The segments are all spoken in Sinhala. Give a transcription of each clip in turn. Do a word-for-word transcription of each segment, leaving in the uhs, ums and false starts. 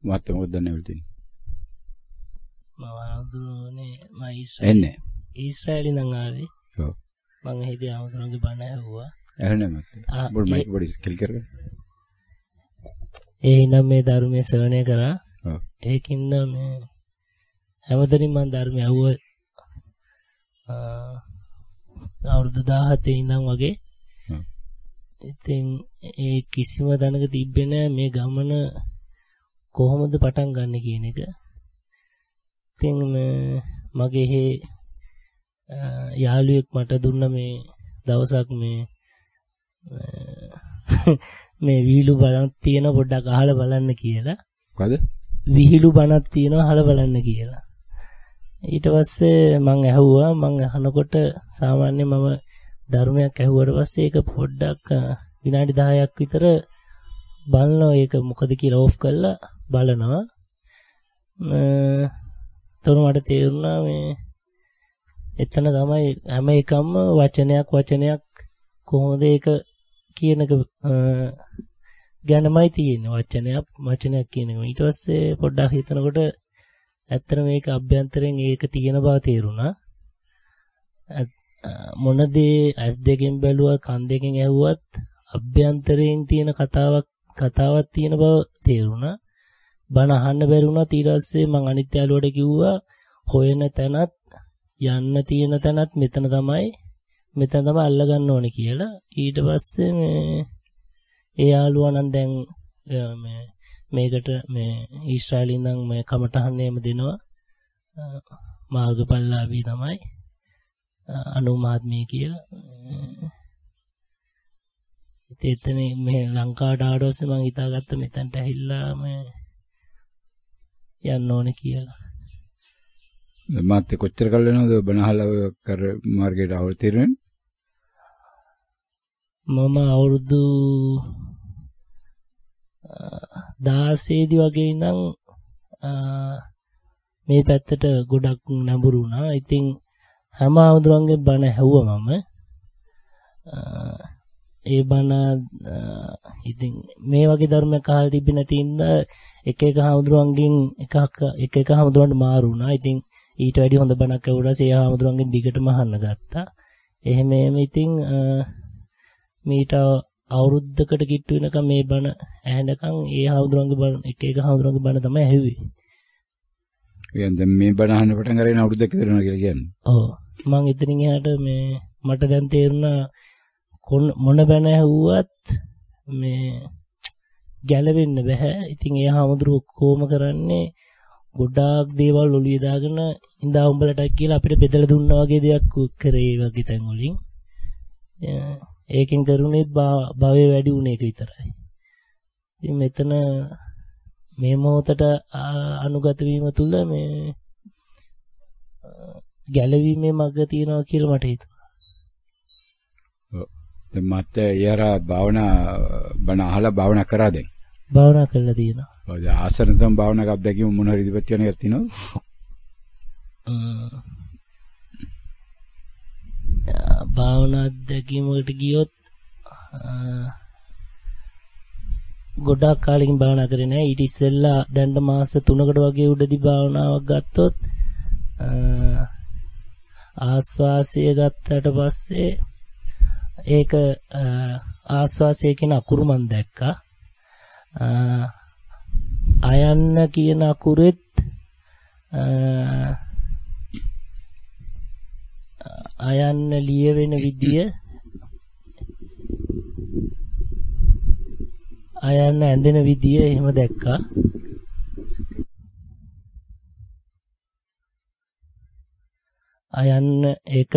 මහත්තයා මොකද දන්නේ වෙලදී? මම ආදුනේ මම ඊශ්‍රායල් එන්නේ. ඊශ්‍රායලි නම් ආවේ. ඔව්. මම හිතේ ආමුදුරන්ගේ බණ ඇහුවා. ඇහුනේ මහත්තයා. බොල් මයික් බොඩි ස්කිල් කරගෙන. ඒ හින්දා මේ ධර්මයේ ශ්‍රවණය කරා. ඔව්. ඒකින්ද මේ හැමදෙනින් මම ධර්මය ඇහුවා. අවුරුදු දාහතේ ඉඳන් වගේ. ඔව්. ඉතින් ඒ කිසිම තැනක තිබ්බේ නෑ මේ ගමන කොහොමද පටන් ගන්න කියන එක. ඉතින් මගේ හේ යාළුවෙක් මට දුන්න මේ දවසක් මේ මේ විහිළු බණක් තියෙන පොඩ්ඩක් අහලා බලන්න කියලා. මොකද? විහිළු බණක් තියෙනවා අහලා බලන්න කියලා. ඊට පස්සේ මම ඇහුවා මම අහනකොට සාමාන්‍යයෙන් මම ධර්මයක් ඇහුවට පස්සේ ඒක පොඩ්ඩක් විනාඩි දහයක් විතර බලනවා ඒක මොකද කියලා ඕෆ් කරලා බලනවා. එතකොට මට තේරුණා මේ එතන තමයි හැම එකම වචනයක් වචනයක් කොහොමද ඒක කියන එක ගැනමයි තියෙන්නේ වචනයක් වචනයක් කියන එක. ඊට පස්සේ පොඩ්ඩක් හිතනකොට ඇත්තට මේක අභ්‍යන්තරයෙන් ඒක තියෙන බව තේරුණා. මොන දේ ඇස් දෙකෙන් බැලුවා කන් දෙකෙන් ඇහුවත් අභ්‍යන්තරයෙන් තියෙන කතාවක් කතාවක් තියෙන බව තේරුණා. බණ අහන්න බැරි වුණා. ඊට පස්සේ මං අනිත් යාළුවට කිව්වා හොයන තැනත් යන්න තියෙන තැනත් මෙතන තමයි මෙතන තමයි අල්ල ගන්න ඕනේ කියලා. ඊට පස්සේ මේ ඒ යාළුවා නම් දැන් මේ මේකට මේ ඊශ්‍රායලෙන් ඉඳන් මේ කමටහන්නේම දෙනවා. මාර්ගඵලලාභී තමයි අනු මහත්මිය කියලා. ඉතින් එතන මේ ලංකාවට ආවට පස්සේ මං හිතාගත්ත මෙතනට ඇහිලා මේ යන්න ඕනේ කියලා. මාත් කොච්චර කල් වෙනවද බනහලා කර මාර්ගයට ආවල් තිරෙන්නේ? මම අවුරුදු දාසය දී වගේ ඉඳන් මේ පැත්තට ගොඩක් නැඹුරු වුණා. ඉතින් හැම ආමුදුරන්ගේ බණ ඇහුවා මම. ඒ බණ ඉතින් මේ වගේ ධර්මයක් අහලා තිබෙන්නේ නැති ඉඳ එක එක ආමුදුරන්ගෙන් එකක් එක එක ආමුදුරන්ට මාරු වුණා. ඉතින් ඊට වැඩි හොඳ බණක් ඇහුණා. ඒ ආමුදුරන්ගෙන් දිගටම අහන්න ගත්තා. එහෙම එහෙම ඉතින් මීට අවුරුද්දකට කිට්ටු වෙනකම් මේ බණ ඇහෙනකම් ඒ ආමුදුරන්ගේ බණ එක එක ආමුදුරන්ගේ බණ තමයි ඇහුවේ. يعني දැන් මේ බණ අහන්න පටන් ගන්න අවුරුද්දක් විතර වෙනවා කියලා කියන්නේ. ඔව්. මම ඉතින් එහාට මේ මට දැන් තේරුණා මොන බණ ඇහුවත් මේ ගැලවෙන්න බෑ. ඉතින් ඒ ආමුදුරු කොහොම කරන්නේ ගොඩාක් දේවල් ඔළුවේ දාගෙන ඉඳා උඹලට කියලා අපිට බෙදලා දුන්නා වගේ දෙයක් කරේ වගේ තැන් වලින්. ඒකෙන් කරුණේ භවයේ වැඩි වුණ එක විතරයි. ඉතින් මෙතන මේ මොහොතට අනුගත වීම තුළ මේ ගැලවීමේ මඟ තියෙනවා කියලා මට හිතුණා. ඔව්. දැන් මත් යාරා භාවනා බණ අහලා භාවනා කරා දැන්. භාවනා කරලා තියෙනවා. ඔව්. ආසන තම භාවනාවක් අත්දැකීම මොන හරි ඉදිරියට යන එකක් තියෙනවද? භාවනා අත්දැකීමකට ගියොත් ගොඩාක් කාලෙකින් භාවනා කරේ නැහැ. ඊට ඉස්සෙල්ලා දැන් මාස තුනකට වගේ උඩදී භාවනාවක් ගත්තොත් ආස්වාසය ගත්තට පස්සේ ඒක ආස්වාසය කියන අකුරු මන් දැක්කා. අයන්න කියන අකුරෙත් අයන්න ලියවෙන විදිය අයන්න ඇඳෙන විදිය එහෙම දැක්කා. අයන්න ඒක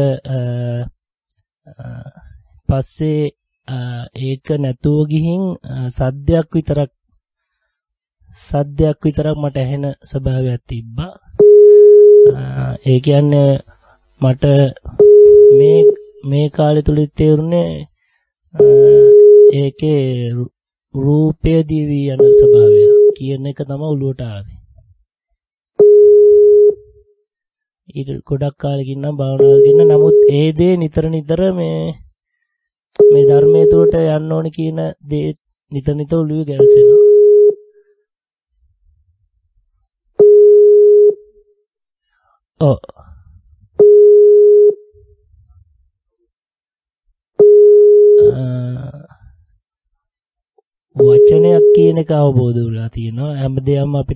පස්සේ ඒක නැතුව ගිහින් සද්දයක් විතරක් සද්දයක් විතරක් මට ඇහෙන ස්වභාවයක් තිබ්බා. ඒ කියන්නේ මට මේ මේ කාලය තුල තේරුනේ ඒකේ රූපය දිවි යන ස්වභාවය කියන එක තමයි ඔළුවට ආවේ. ඊට ගොඩක් කාලෙකින් නම් භාවනා කරගෙන නමුත් ඒ දේ නිතර නිතර මේ මේ ධර්මයේ තුලට යන්න ඕනේ කියන දේ නිතර නිතර ඔළුවේ ගැවසෙනවා. ඔව්. වචනයක් කියන එක අවබෝධ වෙලා තියෙනවා. හැමදේම අපිට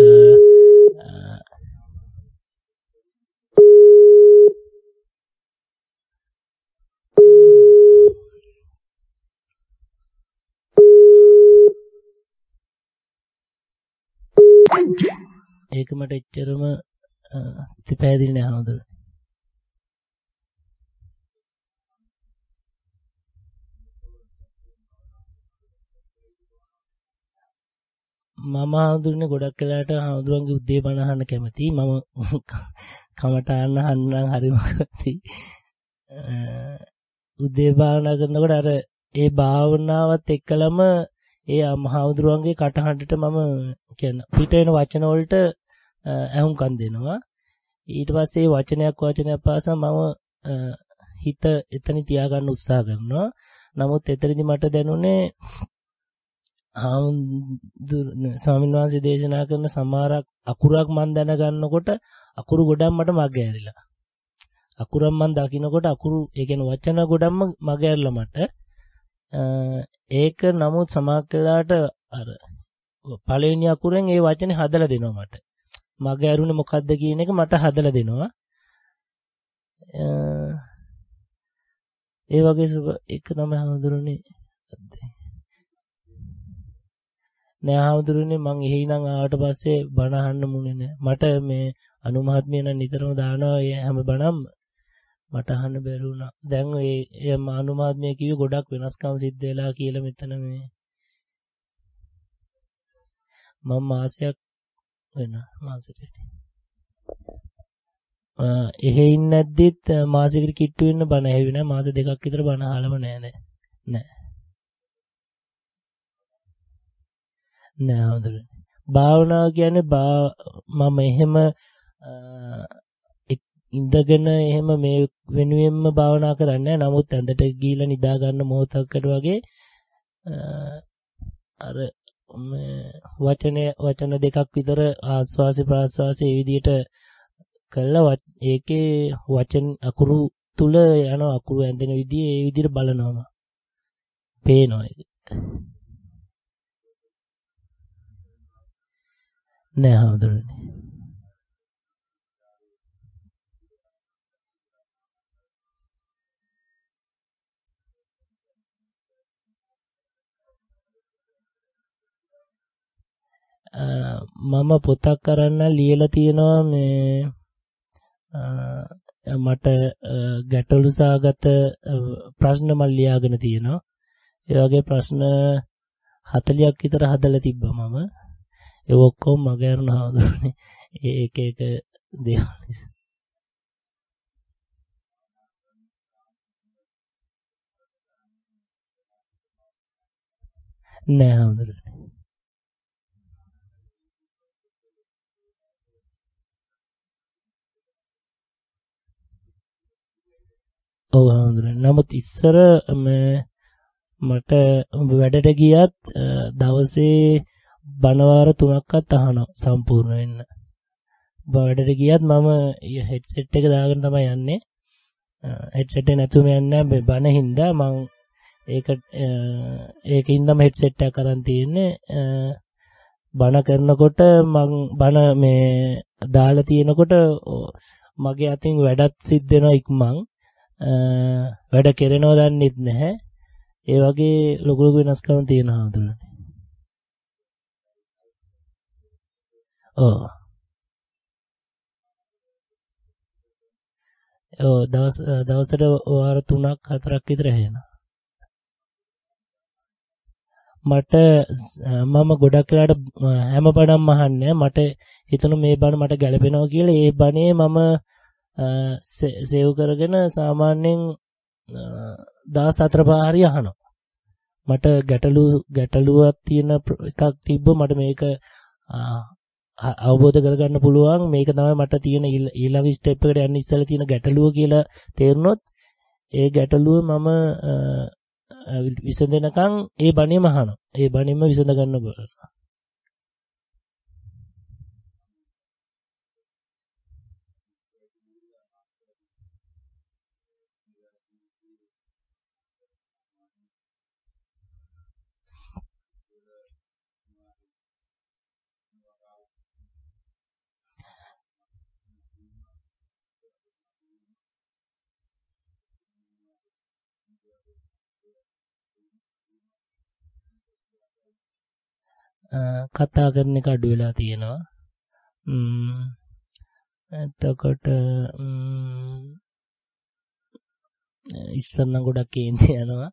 ඒක මට එච්චරම පැහැදිලි නෑ හඳුනන. මම හඳුනන්නේ ගොඩක් වෙලාට හඳුරන්ගේ උදේ බණ අහන්න කැමතියි. මම කමටහන් අහන්න හරිම කැමතියි. උදේ භාවනා කරනකොට අර ඒ භාවනාවත් එක්කලම ඒ මහවුදුරන්ගේ කටහඬට මම කියන්නේ පිට වෙන වචන වලට අහුම්කම් දෙනවා. ඊට පස්සේ වචනයක් වචනයක් පාසා මම හිත එතන තියාගන්න උත්සාහ කරනවා. නමුත් එතනදි මට දැනුනේ ස්වාමීන් වහන්සේ දේශනා කරන සමහරක් අකුරක් මන් දැනගන්නකොට අකුරු ගොඩක් මට මග ඇරිලා. අකුරක් මන් දකින්නකොට අකුරු ඒ කියන්නේ වචන ගොඩක්ම මග ඇරිලා මට. ඒක නමුත් සමහර වෙලාවට අර පළවෙනි අකුරෙන් ඒ වචනේ හදලා දෙනවා මට. මග ඇරුනේ මොකද්ද කියන එක මට හදලා දෙනවා. ඒ වගේ එක තමයි හඳුරන්නේ. නෑ හඳුරන්නේ මං එහෙ ඉඳන් ආවට පස්සේ බණ අහන්න මුනේ නෑ. මට මේ අනුමහත්මිය නම් නිතරම දානවා හැම බණක්ම මට අහන්න බැරි වුණා. දැන් ඒ අනුමහත්මිය කිව්වේ ගොඩක් වෙනස්කම් සිද්ධ වෙලා කියලා මෙතන මේ මම මාසයක් වෙන මාසෙට එහෙ ඉන්නේ නැද්දිත් මාසෙකට කිට්ටු වෙන්න බණ ඇහුවේ නෑ. මාස දෙකක් විතර බණ අහලම නෑ නෑ. නෑ. නෑ හොඳට. භාවනාව කියන්නේ මම එහෙම ඉඳගෙන එහෙම මේ වෙනුවෙන්ම භාවනා කරන්නේ නැහැ. නමුත් ඇඳට ගිහිලා නිදා ගන්න මොහොතකට වගේ අර වචනේ වචන දෙකක් විතර ආස්වාසි ප්‍රාස්වාසි ඒ විදිහට කළා. ඒකේ වචන අකුරු තුල යන අකුරු ඇඳෙන විදිහ ඒ විදිහට බලනවා. පේනවා ඒක. නෑ හඳුරන්නේ. මම පොතක් කරන්න ලියලා තියෙනවා මේ මට ගැටලු සාගත ප්‍රශ්න මම ලියාගෙන තියෙනවා. ඒ වගේ ප්‍රශ්න හතළියක් විතර හදලා තිබ්බා මම. ඒ ඔක්කොම මගේ අරන හඳුනන්නේ ඒ එක එක දේවල් නිසා. නෑ හඳුනන්නේ. ඔව් හඳුනන්නේ. නමුත් ඉස්සර මට වැඩට ගියත් දවසේ බණවාර තුනක්වත් අහනවා සම්පූර්ණ වෙන්න. වැඩට ගියත් මම හෙඩ්සෙට් එක දාගෙන තමයි යන්නේ. හෙඩ්සෙට් එක නැතුවම යන්නේ නැහැ බණ හින්දා මම ඒක ඒකින්දම හෙඩ්සෙට් එක අරන් තියෙන්නේ. බණ කරනකොට මම බණ මේ දාලා තියෙනකොට මගේ අතින් වැඩත් සිද්ධ වෙනවා ඉක්මන්. වැඩ කෙරෙනව දන්නෙත් නැහැ. ඒ වගේ ලොකු ලොකු වෙනස්කම් තියෙනවා හඳුනන්නේ. ඔව්. ඔව් දවස් දවසට වාර තුනක් හතරක් විතර එහෙනවා. මට මම ගොඩක් වෙලාට හැම බණක්ම අහන්නේ මට හිතුණා මේ බණ මට ගැළපෙනවා කියලා. ඒ බණේ මම සේව් කරගෙන සාමාන්‍යයෙන් දවස් හතර පහ හරි අහනවා. මට ගැටලු ගැටලුවක් තියෙන එකක් තිබ්බ මට මේක අවබෝධ කරගන්න පුළුවන්. මේක තමයි මට තියෙන ඊළඟ ස්ටෙප් එකට යන්න ඉස්සෙල්ලා තියෙන ගැටලුව කියලා තේරුනොත් ඒ ගැටලුව මම විසඳනකම් ඒ බණේම අහනවා. ඒ බණේම විසඳ ගන්න බලනවා. කතා කරන එක අඩු වෙලා තියෙනවා. ම්ම් එතකොට ඉස්සර නම් ගොඩක් කේන්ති යනවා.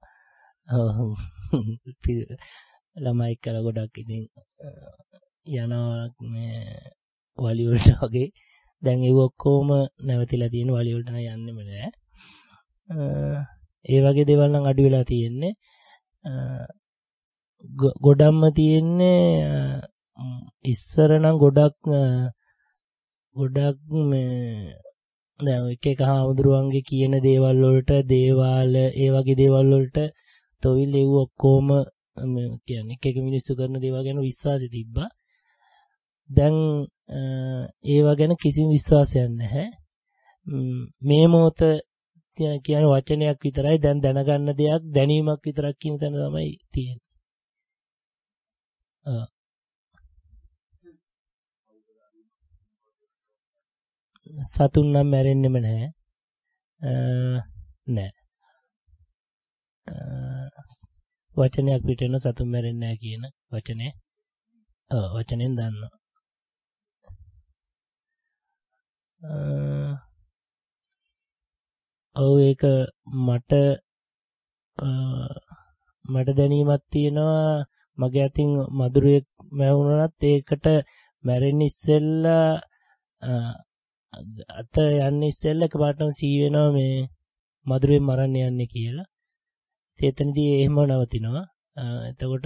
ළමයි කල ගොඩක් ඉතින් යනවා මේ වලි වලට වගේ. දැන් ඒව ඔක්කොම නැවතිලා තියෙන වලි වලට නම් යන්නෙම නෑ. ඒ වගේ දේවල් නම් අඩු වෙලා තියෙන්නේ. ගොඩක්ම තියෙන්නේ ඉස්සර නම් ගොඩක් ගොඩක් මේ දැන් එක එක හාමුදුරුවන්ගේ කියන දේවල් වලට දේවාල ඒ වගේ දේවල් වලට තොවිල් එව් ඔක්කොම කියන්නේ එක එක මිනිස්සු කරන දේවල් ගැන විශ්වාසෙ තිබ්බා. දැන් ඒව ගැන කිසිම විශ්වාසයක් නැහැ. මේ මොහොත කියන වචනයක් විතරයි දැන් දැනගන්න දෙයක් දැනීමක් විතරක් කියන තැන තමයි තියෙන්නේ. සතුන් නම් මැරෙන්නෙම නැහැ. නෑ. වචනයක් පිටේන සතුන් මැරෙන්නේ නැහැ කියන වචනේ. ඔව් වචනෙන් දන්නවා. ඔව් ඒක මට මට දැනීමක් තියෙනවා. මගේ අතින් මදුරුවෙක් මැවුනොත් ඒකට මැරෙන්න ඉස්සෙල්ලා අත යන්නේ ඉස්සෙල්ලා එකපාරටම සී වෙනවා මේ මදුරුවෙන් මරන්න යන්නේ කියලා. එතනදී එහෙම නවතිනවා. එතකොට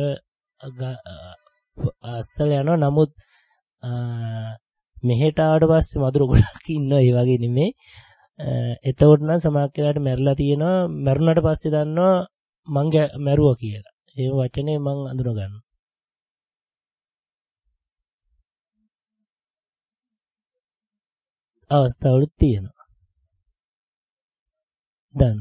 අස්සල යනවා. නමුත් මෙහෙට ආවට පස්සේ මදුරු ගොඩක් ඉන්නවා. ඒ වගේ නෙමෙයි. එතකොට නම් සමාජයකට මැරලා තියෙනවා. මැරුණාට පස්සේ දන්නවා මං මැරුවා කියලා. ඒ වචනේ මං අඳුන ගන්නවා. අවස්ථාවලුත් තියෙනවා. දන්න.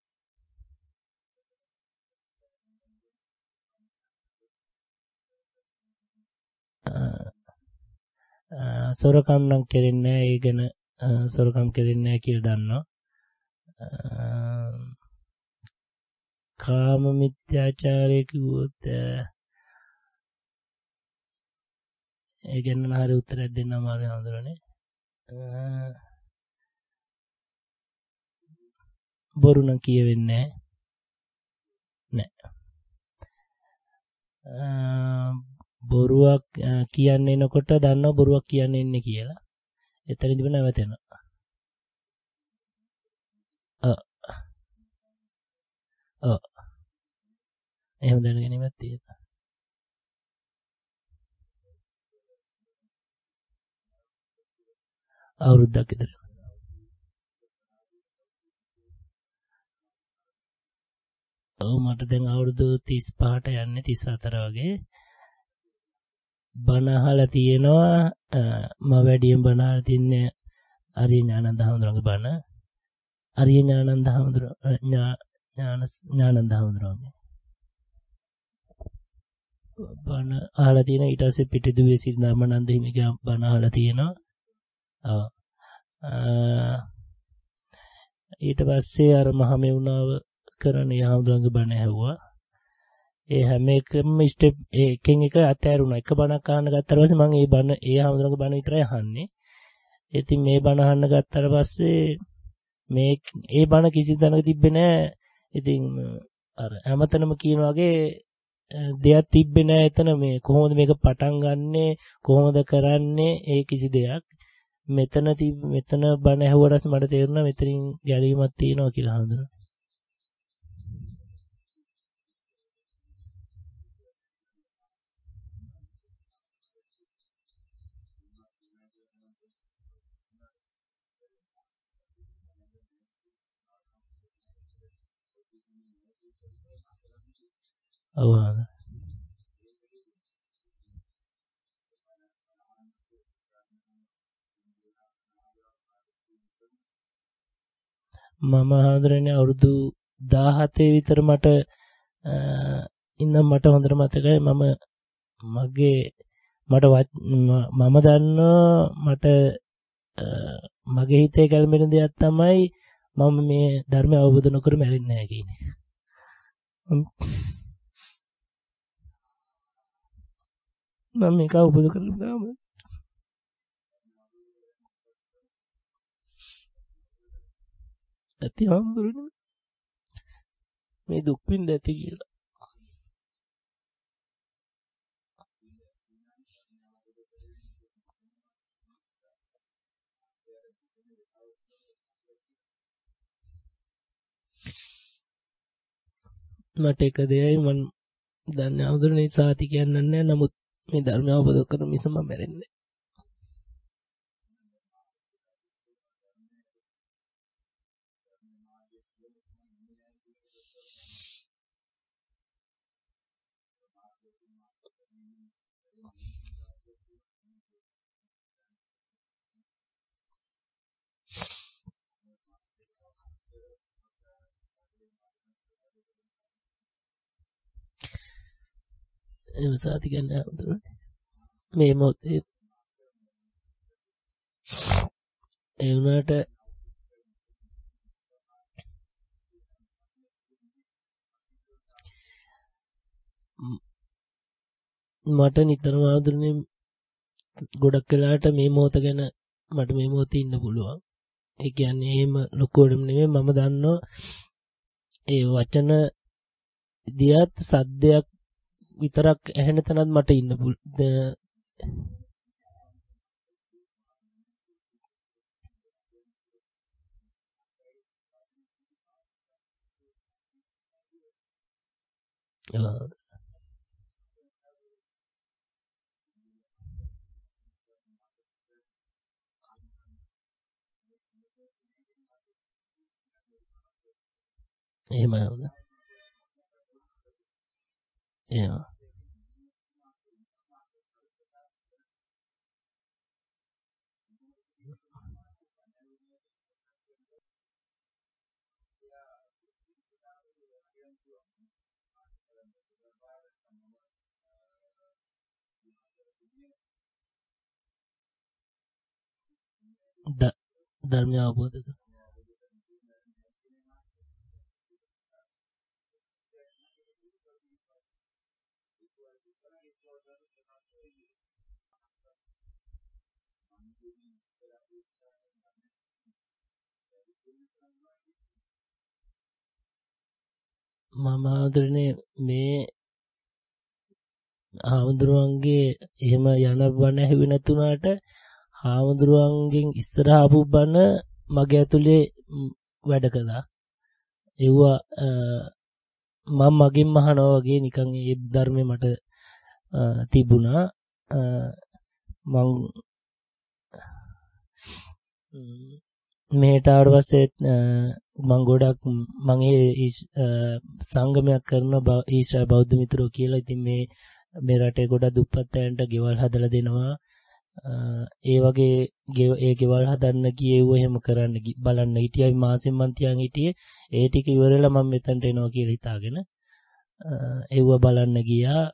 සොරකම් නම් කරන්නේ නැහැ. ඒ ගැන සොරකම් කරන්නේ නැහැ කියලා දන්නවා. කාම මිත්‍යාචාරය කිව්වොත් ඒ ගැන නම් හරිය උත්තරයක් දෙන්න අමාරුයි හඳුරන්නේ. බොරු නම් කියවෙන්නේ නැහැ. බොරුවක් කියන්නේ එනකොට දන්නවා බොරුවක් කියන්නේ ඉන්නේ කියලා. එතනදිම නැවතෙනවා. ඔව්. ඔව්. එහෙම දැනගැනීමක් තියෙනවා. අවුරුද්දක් විතර. ඔව් මට දැන් අවුරුදු තිස් පහට යන්නේ තිස් හතර වගේ. බණ අහලා තියෙනවා. මම වැඩියෙන් බණ අහලා තින්නේ ආර්ය ඥානන්ද හඳුරගේ බණ. ආර්ය ඥානන්ද හඳුර ඥාන ඥානන්ද හඳුරන්නේ. බණ අහලා තියෙන ඊට පස්සේ පිටිදුවේ සිට ධම්මනන්ද හිමිගේ බණ අහලා තියෙනවා. ඔව්. ඊට පස්සේ අර මහමෙවුනාව කරන යහඳුරගේ බණ ඇහුවා. ඒ හැම එකම ස්ටෙප් එකෙන් එක අතෑරුණා. එක බණක් අහන්න ගත්තාට පස්සේ මම ඒ බණ ඒ හඳුනක බණ විතරයි අහන්නේ. ඉතින් මේ බණ අහන්න ගත්තාට පස්සේ මේ ඒ බණ කිසි තැනක තිබ්බේ නැහැ. ඉතින් අර හැමතැනම කියන වගේ දෙයක් තිබ්බේ නැහැ එතන. මේ කොහොමද මේක පටන් ගන්නෙ කොහොමද කරන්නේ ඒ කිසි දෙයක් මෙතන මෙතන බණ ඇහුවට මට තේරුණා මෙතනින් ගැලීමක් තියෙනවා කියලා හඳුනන. ඔව් මම හඳුරන්නේ අවුරුදු දාහතේ විතර මට ඉන්න මට හොඳට මතකයි. මම මගේ මට මම දන්නවා මට මගේ හිතේ කැළඹෙන දෙයක් තමයි මම මේ ධර්මය අවබෝධ නොකර මැරෙන්නේ නැහැ කියන එක. මම මේක අවබෝධ කරගන්නවා. ඇති හම්බුනේ මේ දුක් විඳ ඇති කියලා. මට එක දෙයයි මම දන්නේ අවුදුනේ සාති කියන්නේ නැහැ. නමුත් මේ ධර්ම අවබෝධ කරන මිස මම මැරෙන්නේ ඒ සාති කියන්නේ අවුදුනේ මේ මොහොතේ ඒ වුණාට මට නිතරම අවුදුනේ ගොඩක් වෙලාවට මේ මොහොත ගැන මට මේ මොහොතේ ඉන්න පුළුවන්. ඒ කියන්නේ එහෙම ලොකුවටම නෙමෙයි මම දන්නවා ඒ වචන දියත් සද්දයක් විතරක් ඇහෙන තැනත් මට ඉන්න පුළුවන්. එහෙමයි හොඳ. එහෙම. ධර්මය අවබෝධ කර මම ආදරනේ මේ ආවඳුරුවන්ගේ එහෙම යන බණ ඇහුවේ නැතුණාට ආවඳුරුවන්ගෙන් ඉස්සර ආපු බණ මගේ ඇතුලේ වැඩ කළා. ඒවා මම මගෙන් අහනවා වගේ නිකන් ඒ ධර්මේ මට තිබුණා. මං මෙහෙට ආවට පස්සේ මං ගොඩක් මං ඒ සංගමයක් කරන ඊශ්‍රායල් බෞද්ධ මිත්‍රෝ කියලා. ඉතින් මේ මේ රටේ ගොඩක් දුප්පත් අයන්ට ගෙවල් හදලා දෙනවා. ඒ වගේ ඒ ගෙවල් හදන්න ගියේව එහෙම කරන්න බලන්න හිටියයි මාසෙන් මං තියන් හිටියේ. ඒ ටික ඉවරලා මම මෙතනට එනවා කියලා හිතාගෙන ඒව බලන්න ගියා.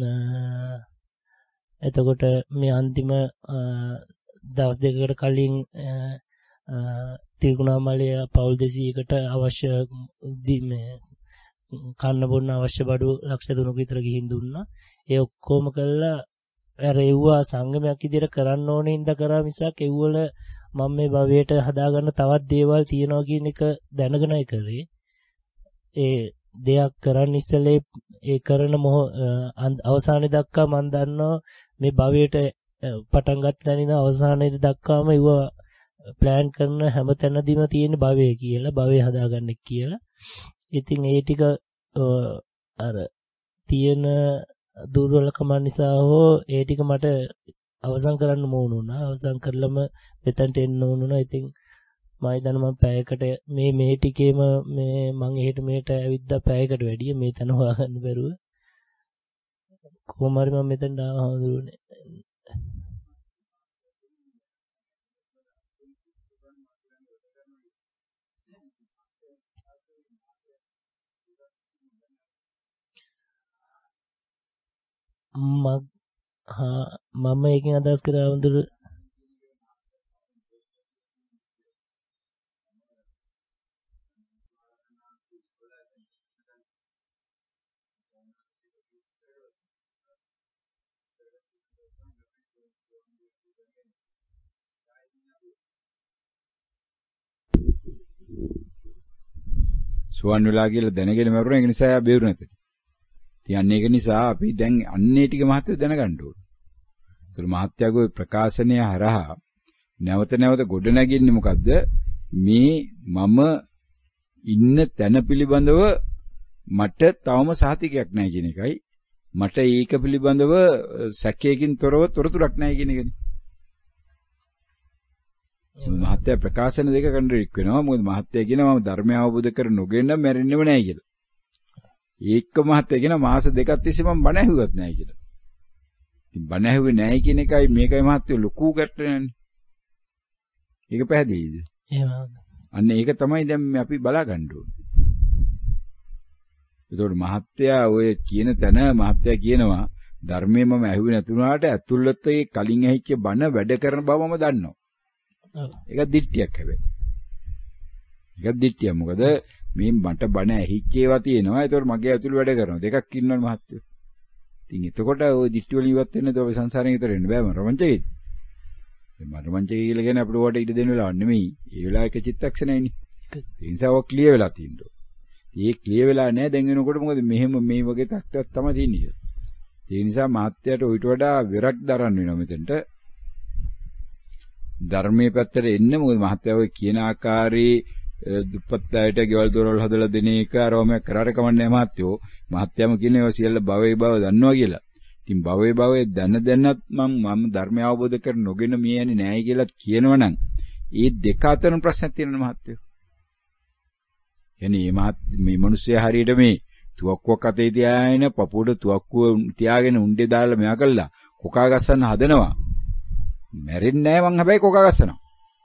එතකොට මේ අන්තිම දවස් දෙකකට කලින් තිරුණාමලයේ පවුල් දෙසීයකට අවශ්‍ය මේ කන්න බොන්න අවශ්‍ය බඩු ලක්ෂ තුනක විතර ගිහින් දුන්නා. ඒ ඔක්කොම කළා අර එව්වා සංගමයක් විදියට කරන්න ඕනේ ඉඳ කරා මිසක් එව්වල මම මේ භවයට හදාගන්න තවත් දේවල් තියෙනවා කියන එක දැනගෙනයි කරේ. ඒ දෙයක් කරන්න ඉස්සෙල්ලා ඒ කරන මොහ අවසානයේ දක්වා මම දන්නවා මේ භවයට පටන් ගන්න තැන ඉඳන් අවසානයේ දක්වාම ඒවා ප්ලෑන් කරන හැම තැනදීම තියෙන භවය කියලා භවය හදාගන්න කියලා. ඉතින් ඒ ටික අර තියෙන දුර්වලකම නිසා හෝ ඒ ටික මට අවසන් කරන්න ඕන වුණා. අවසන් කරලම මෙතනට එන්න ඕන වුණා. ඉතින් මම හිතන්නේ මම පැයකට මේ මේ ටිකේම මේ මම එහෙට මෙහෙට ඇවිද්දා පැයකට වැඩිය මේ තැන හොයාගන්න බැරුව. කොහොම හරි මම මෙතනට ආවා හඳුරුනේ. මම හා මම එකෙන් අදහස් කරා වඳුර සුවන් වෙලා කියලා දැනගෙන මරුණා. ඒක නිසා එයා බේරුණ නැතේ. ඉතින් ඒක නිසා අපි දැන් අන්නේ ටික මහත්ය දැනගන්න ඕනේ. ඒතර මහත්යගේ ප්‍රකාශනය හරහා නැවත නැවත ගොඩ නැගින්නේ මොකද්ද? මේ මම ඉන්න තැන පිළිබඳව මට තවම සහතිකයක් නැහැ කියන එකයි. මට ඒක පිළිබඳව සැකයකින් තොරව තොරතුරක් නැහැ කියන එකනේ. මහත්ය ප්‍රකාශන දෙක කන්ඩරික් වෙනවා. මොකද මහත්ය කියනවා මම ධර්මය අවබෝධ කර නොගෙන මැරෙන්නෙම නැහැ කියලා. ඒක මහත්ය කියන මාස දෙකක් තිස්සේ මම බණ ඇහුවත් නැහැ කියලා. ඉතින් බණ ඇහුවේ නැහැ කියන එකයි මේකයි මහත්ය ලොකු ගැටලුවනේ. ඒක පැහැදිලිද? එහෙමයි. අන්න ඒක තමයි දැන් අපි බලා ගන්න ඕනේ. ඒතකොට මහත්යා ඔය කියන තැන මහත්යා කියනවා ධර්මයේ මම ඇහුවේ නැතුණාට ඇතුළත ඒ කලින් ඇහිච්ච බණ වැඩ කරන බව මම දන්නවා. ඔව්. ඒක දිට්ඨියක් හැබැයි. ඒක දිට්ඨිය. මොකද මේ මට බණ ඇහිච්ච ඒවා තියෙනවා. ඒතකොට මගේ ඇතුළ වැඩ කරනවා. දෙකක් ඉන්නවනේ මහත්යෝ. ඉතින් එතකොට ওই දිට්ඨිය වලින් ඉවත් වෙන්න දෝ සංසාරයෙන් විතර වෙන්න බෑ මම රමංචකෙයි. මට මංචකේ කියලා කියන්නේ අපිට වට ඉඩ දෙන්න වෙලාවක් නෙමෙයි. ඒ වෙලාව එක චිත්තක්ෂණයනේ. ඒ නිසා ඔය ක්ලියර් වෙලා තියෙනවා. ඒ ක්ලියර් වෙලා නැහැ දැන් වෙනකොට මොකද මෙහෙම මේ වගේ තත්ත්වයක් තමයි තියෙන්නේ. ඒ නිසා මහත්යට ඊට වඩා විරක් දරන්න වෙනවා මෙතෙන්ට. ධර්මයේ පැත්තට එන්න මොකද මහත්ය ඔය කියන ආකාරයේ දුප්පත් අයට ගෙවල් දොරවල් හදලා දෙන එක අරවම කරාට කමන්නේ මහත්යෝ. මහත්යම කියන්නේ ඔය සියල්ල භවයේ භව දන්නවා කියලා. ඉතින් භවයේ භවයේ දැන දැනත් මම මම ධර්මය අවබෝධ කර නොගෙන මිය යන්නේ නැහැ කියලා කියනවනම් ඒ දෙක අතරම ප්‍රශ්නයක් තියෙනවා මහත්යෝ. එනේ මේ මේ මිනිස්සයා හරියට මේ තුවක්කුවක් අතේ තියාගෙන පපුවට තුවක්කුව තියාගෙන උණ්ඩේ දාලා මෙයා කළා කොකා ගස්සන්න හදනවා. මැරෙන්නේ නැහැ මං හැබැයි කොකා ගස්සනවා.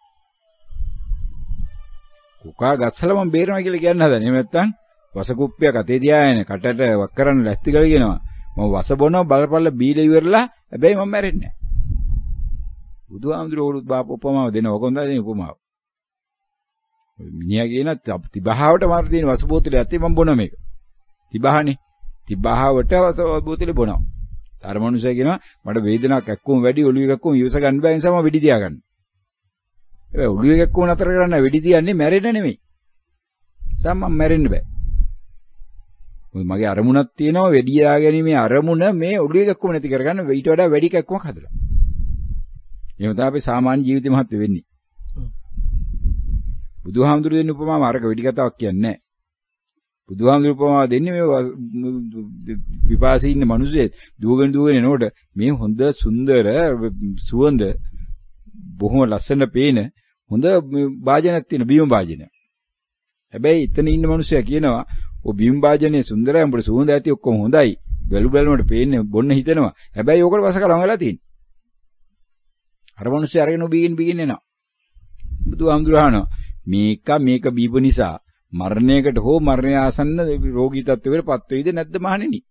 කොකා ගස්සලා මං බේරනවා කියලා කියන්න හදන. එහෙම නැත්නම් වසකුප්පියක් අතේ තියාගෙන කටට වක් කරන්න ලැස්ති කරලා කියනවා. මම වස බොනවා බලපල්ල බීලා ඉවරලා හැබැයි මම මැරෙන්නේ නැහැ. බුදුහාමුදුරුවෝ බාප උපමාව දෙනවා. ඔක හොඳයි නේ උපමාව. මිනිහා කියන තිබහවට මාර තියෙන වස බෝතලේ ඇත්තේ මම බොන මේක. තිබහනේ. තිබහවට වස බෝතලේ බොනවා. අර මනුස්සයා කියනවා මට වේදනාවක් එක්කම වැඩි ඔළුව එකක්කම ඉවස ගන්න බෑ නිසා මම වෙඩි තියා ගන්න. හැබැයි ඔළුව එකක්කම නතර කරන්න වෙඩි තියන්නේ මැරෙන්න නෙමෙයි. සම මම මැරෙන්න බෑ. මොකද මගේ අරමුණක් තියෙනවා වෙඩි යාගැනීමේ අරමුණ මේ ඔළුව එකක්කම නැති කරගන්න ඊට වඩා වැඩි එකක්කමක් හදලා. එහෙම තමයි අපි සාමාන්‍ය ජීවිතේ මහත් වෙන්නේ. බුදුහාමුදුරු දෙන්න උපමාව අරක වෙඩි කතාවක් කියන්නේ නැහැ. බුදුහාමුදුරු උපමාව දෙන්නේ මේ විපාසී ඉන්න මිනිස්සු දුවගෙන දුවගෙන එනකොට මේ හොඳ සුන්දර සුවඳ බොහොම ලස්සන පේන හොඳ වාජනයක් තියෙන බීම වාජනය. හැබැයි එතන ඉන්න මිනිස්සයා කියනවා ඔය බීම වාජනේ සුන්දරයි උඹට සුවඳ ඇති ඔක්කොම හොඳයි. බැලු බැලුමට පේන්නේ බොන්න හිතෙනවා. හැබැයි ඕකට වස කලම වෙලා තියෙන්නේ. අර මිනිස්සයා අරගෙන බීගෙන බීගෙන එනවා. බුදුහාමුදුරු අහනවා මේක මේක බීප නිසා මරණයකට හෝ මරණය ආසන්න රෝගී තත්ත්වයකට පත් වෙයිද නැද්ද මහණෙනි?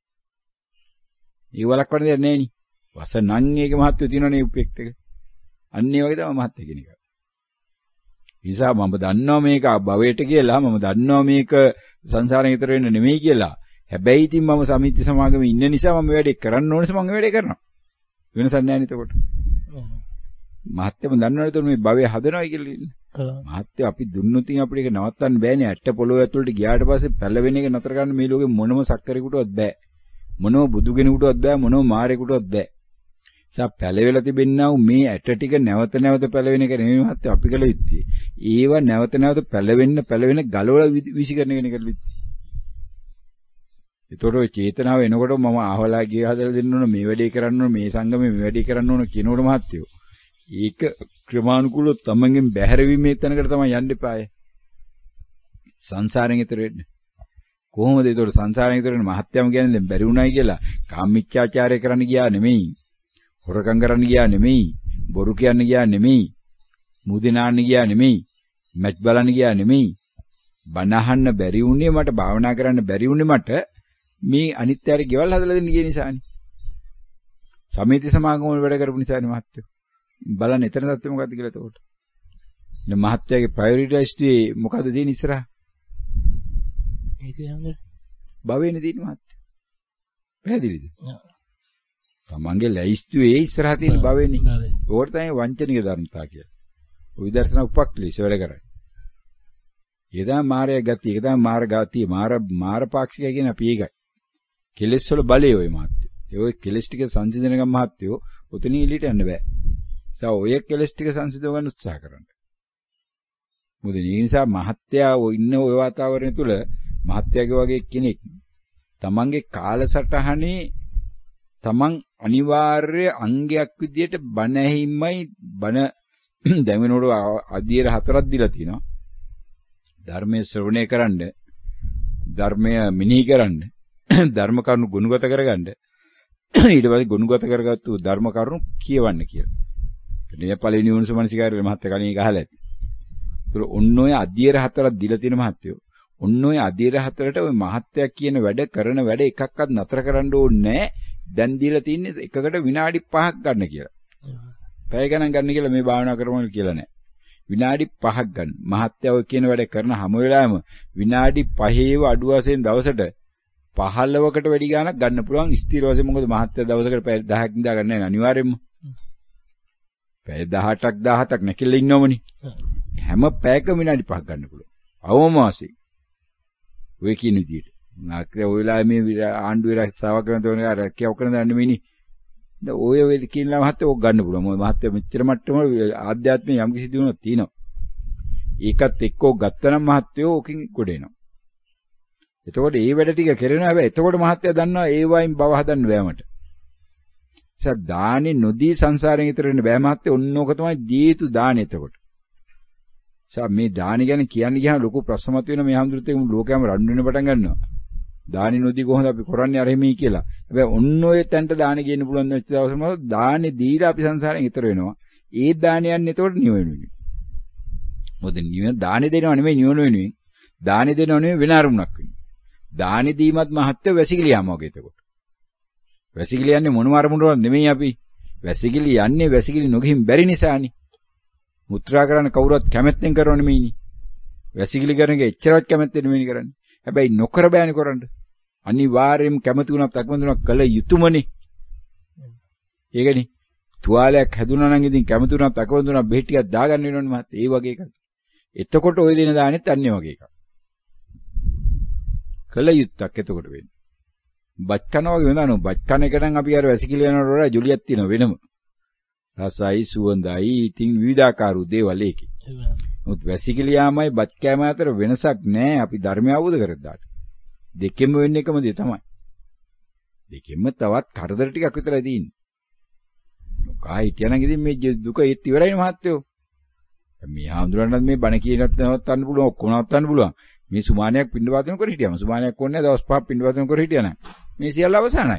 ඒ වලක්වන්න දෙයක් නැහැ නේ. වස නම් ඒකේ මහත්ය තියෙනවනේ උපෙක්ට් එක. අන්න ඒ වගේ තමයි මහත්ය කියන එක. නිසා මම දන්නවා මේක භවයට කියලා මම දන්නවා මේක සංසාරයෙන් ඈතර වෙන්න නෙමෙයි කියලා. හැබැයි ඉතින් මම සමිති සමාගමේ ඉන්න නිසා මම වැඩේ කරන්න ඕනේ නිසා මම වැඩේ කරනවා. වෙනසක් නැහැ නේ එතකොට. මහත්යම දන්නවනේ මේ භවය හදනවා කියලා ඉන්නේ. මහත්ය අපි දුන්නොතින් අපිට ඒක නවත්තන්න බෑනේ. ඇට්ට පොළොව ඇතුළට ගියාට පස්සේ පැලවෙන එක නතර කරන්න මේ ලෝකෙ මොනම සක්කරේකටවත් බෑ. මොනම බුදු කෙනෙකුටවත් බෑ. මොනම මාරේකටවත් බෑ. සා පැලවෙලා තිබෙන්නා වූ මේ ඇට ටික නැවත නැවත පැලවෙන එක නෙමෙයි මහත්ය අපි කළ යුත්තේ. ඒව නැවත නැවත පැලවෙන්න පැලවෙන ගලවලා විසි කරන එක නේ කළ යුත්තේ. ඒතකොට ඔය චේතනාව එනකොට මම අහවලා ගිය හදලා දෙන්න ඕන මේ වැඩේ කරන්න ඕන මේ සංගමේ මේ වැඩේ කරන්න ඕන කියනකොට මහත්යෝ ඒක ක්‍රමානුකූලව තමන්ගෙන් බැහැරවීමේ තැනකට තමයි යන්න එපාය. සංසාරයෙන් ඈතර වෙන්න. කොහොමද ඒතකොට සංසාරයෙන් ඈතර වෙන්න මහත්යම කියන්නේ දැන් බැරි උනායි කියලා කාමීච්ඡාචාරය කරන්න ගියා නෙමෙයි. හොරකම් කරන්න ගියා නෙමෙයි. බොරු කියන්න ගියා නෙමෙයි. මුදිනාන්න ගියා නෙමෙයි. මැච් බලන්න ගියා නෙමෙයි. බණ අහන්න බැරි වුණේ මට භාවනා කරන්න බැරි වුණේ මට මේ අනිත්‍යයට ගෙවල් හදලා දෙන්න ගිය නිසානේ. සමිති සමාගම වල වැඩ කරපු නිසානේ මහත්තයෝ. බලන්න එතන තත්ත්වය මොකද්ද කියලා එතකොට. ඉතින් මහත්තයාගේ ප්‍රයොරිටයිස් දී මොකද්ද දෙන්නේ ඉස්සරහා? ඒක යන්නේ. භවෙන්නේ දෙන්නේ මහත්තයා. පැහැදිලිද? තමන්ගේ ලැයිස්තුවේ ඉස්සරහ තියෙන භවෙනේ. ඕකට තමයි වංචනික ධර්මතා කියලා. ඔය විදර්ශනා උපක්ලේශ වැඩ කරන්නේ. ඒ තමයි මායя ගතිය. ඒක තමයි මාර ගතිය. මාර මාර පාක්ෂිකය කියන අපි ඒකයි. කෙලෙස් වල බලය ඔය මහත්ය. ඒ ඔය කෙලෙස් ටික සංසිඳනකම් මහත්යෝ ඔතන එළියට යන්න බෑ. ඒ ඔය කෙලෙස් ටික සංසිඳව ගන්න උත්සාහ කරන්න. මොකද ඒ නිසා මහත්යා ඔය ඉන්න ඔය වාතාවරණය තුල මහත්යාගේ වගේ කෙනෙක් තමන්ගේ කාලසටහනේ තමන් අනිවාර්ය අංගයක් විදියට බණ ඇහිමයි බණ දැවෙනකොට අධීර හතරක් දීලා තිනවා. ධර්මයේ ශ්‍රවණය කරන්න, ධර්මය මිනී කරන්න, ධර්ම කරුණු ගුණගත කරගන්න, ඊට පස්සේ ගුණගත කරගත්තු ධර්ම කරුණු කියවන්න කියලා. මේ පළවෙනි යෝනිසමනසිකාරයේ මහත්ය කණේ ගහලා ඇති. ඒතර ඔන්න ඔය අධීර හතරක් දීලා තියෙන මහත්යෝ. ඔන්න ඔය අධීර හතරට ඔය මහත්ය කියන වැඩ කරන වැඩ එකක්වත් නතර කරන්න ඕනේ නැහැ. දැන් දීලා තින්නේ එකකට විනාඩි පහක් ගන්න කියලා. පැය ගණන් ගන්න කියලා මේ භාවනා කරමු කියලා නෑ. විනාඩි පහක් ගන්න. මහත්ය ඔය කියන වැඩ කරන හැම වෙලාවෙම විනාඩි පහේව අඩු වශයෙන් දවසට පහළොවකට වැඩි ගාණක් ගන්න පුළුවන් ස්ථිර වශයෙන්. මොකද මහත්ය දවසකට පැය දහයක් නිදා ගන්න නැහැ අනිවාර්යෙන්ම. පැය දහඅටක් දහහතක් නැකිලා ඉන්නවමනේ. හැම පැයකම විනාඩි පහක් ගන්න පුළුවන්. අවම වාසිය. ඔය කියන විදිහට. නාක්කේ ඔය වෙලාවේ මේ ආණ්ඩුවේ රස්සාවක් කරන තෝරන අර කියව කරන දන්නේ මේනි. දැන් ඔය වෙල කියනවා මහත්ය ඕක ගන්න පුළුවන්. මොකද මහත්ය මෙච්චර මට්ටම ආධ්‍යාත්මයේ යම් කිසි දිනුවක් තියෙනවා. ඒකත් එක්කෝ ගත්තනම් මහත්යෝ ඕකෙන් ගොඩ එනවා. එතකොට මේ වැඩ ටික කරනවා. හැබැයි එතකොට මහත්ය දන්නවා ඒ වයින් බව හදන්න බෑමට. ඒසත් දානේ නොදී සංසාරයෙන් ඈතර වෙන්න බෑ මහත්ය. ඔන්නෝක තමයි දීතු දානේ එතකොට. සා මේ දානි ගැන කියන්න ගියාම ලොකු ප්‍රශ්නමත් වෙන මේ හැමදෙරුත් එක ලෝකයම රණ්ඩු වෙන පටන් ගන්නවා. දානි නොදී කොහොමද අපි කරන්නේ අර එමේ කියලා. හැබැයි ඔන්න ඔය තැනට දානි ගේන්න පුළුවන් වෙච්ච දවසම දානේ දීලා අපි සංසාරයෙන් ඈතර වෙනවා. ඒ දානයන් එතකොට නිවන වෙනවා. මොකද නිවන දානේ දෙනව නෙමෙයි නිවන වෙනුවෙන්. දානේ දෙනව නෙමෙයි වෙන අරමුණක් වෙනවා. දානේ දීමත් මහත්ය වැසිකිලි යම වගේ එතකොට. වැසිකිලි යන්නේ මොනම අරමුණකට නෙමෙයි අපි. වැසිකිලි යන්නේ වැසිකිලි නොගිහින් බැරි නිසානේ. මුත්‍රා කරන්න කවුරුත් කැමැත්තෙන් කරනව නෙමෙයිනේ. වැසිකිලි කරන එක එච්චරවත් කැමැත්තෙන් නෙමෙයි කරන්නේ. හැබැයි නොකර බෑනේ කරන්න. අනිවාර්යයෙන්ම කැමති වුණත් අකමැති වුණත් කළ යුතුමනේ. ඒකනේ. තුවාලයක් හැදුනා නම් ඉතින් කැමති වුණත් අකමැති වුණත් බෙහෙත් ටිකක් දාගන්න වෙනවනේ මහත්. ඒ වගේ එකක්. එතකොට ওই දින දානෙත් අන්නේ වගේ එකක්. කළ යුත්තක් එතකොට වෙන්නේ. බත් කනවා වගේ වෙනවනේ. බත් කන එක නම් අපි අර වැසිකිලි යනවට වඩා ජොලියක් තියෙනවා වෙනම. රසයි සුවඳයි ඉතින් විවිධාකාර දේවල් ඒකේ. මොකද වැසිකිලි යාමයි බත් කෑම අතර වෙනසක් නැහැ. අපි ධර්මය අවබෝධ කරගත්තාට. දෙකෙන්ම වෙන්නේ එකම දේ තමයි. දෙකෙන්ම තවත් කරදර ටිකක් විතරයි තියෙන්නේ. මොකා හිටියනම් ඉතින් මේ දුක ඒත් ඉවරයි මහත්තයෝ. මේ ආඳුරන්නත් මේ බණ කියනත් නවත්තන්න පුළුවන් ඔක්කොම නවත්තන්න පුළුවන්. මේ සුමානයක් පින්නපාතන කර හිටියම සුමානයක් ඕනේ දවස් පහක් පින්නපාතන කර හිටියා නම් මේ සියල්ල අවසానයි.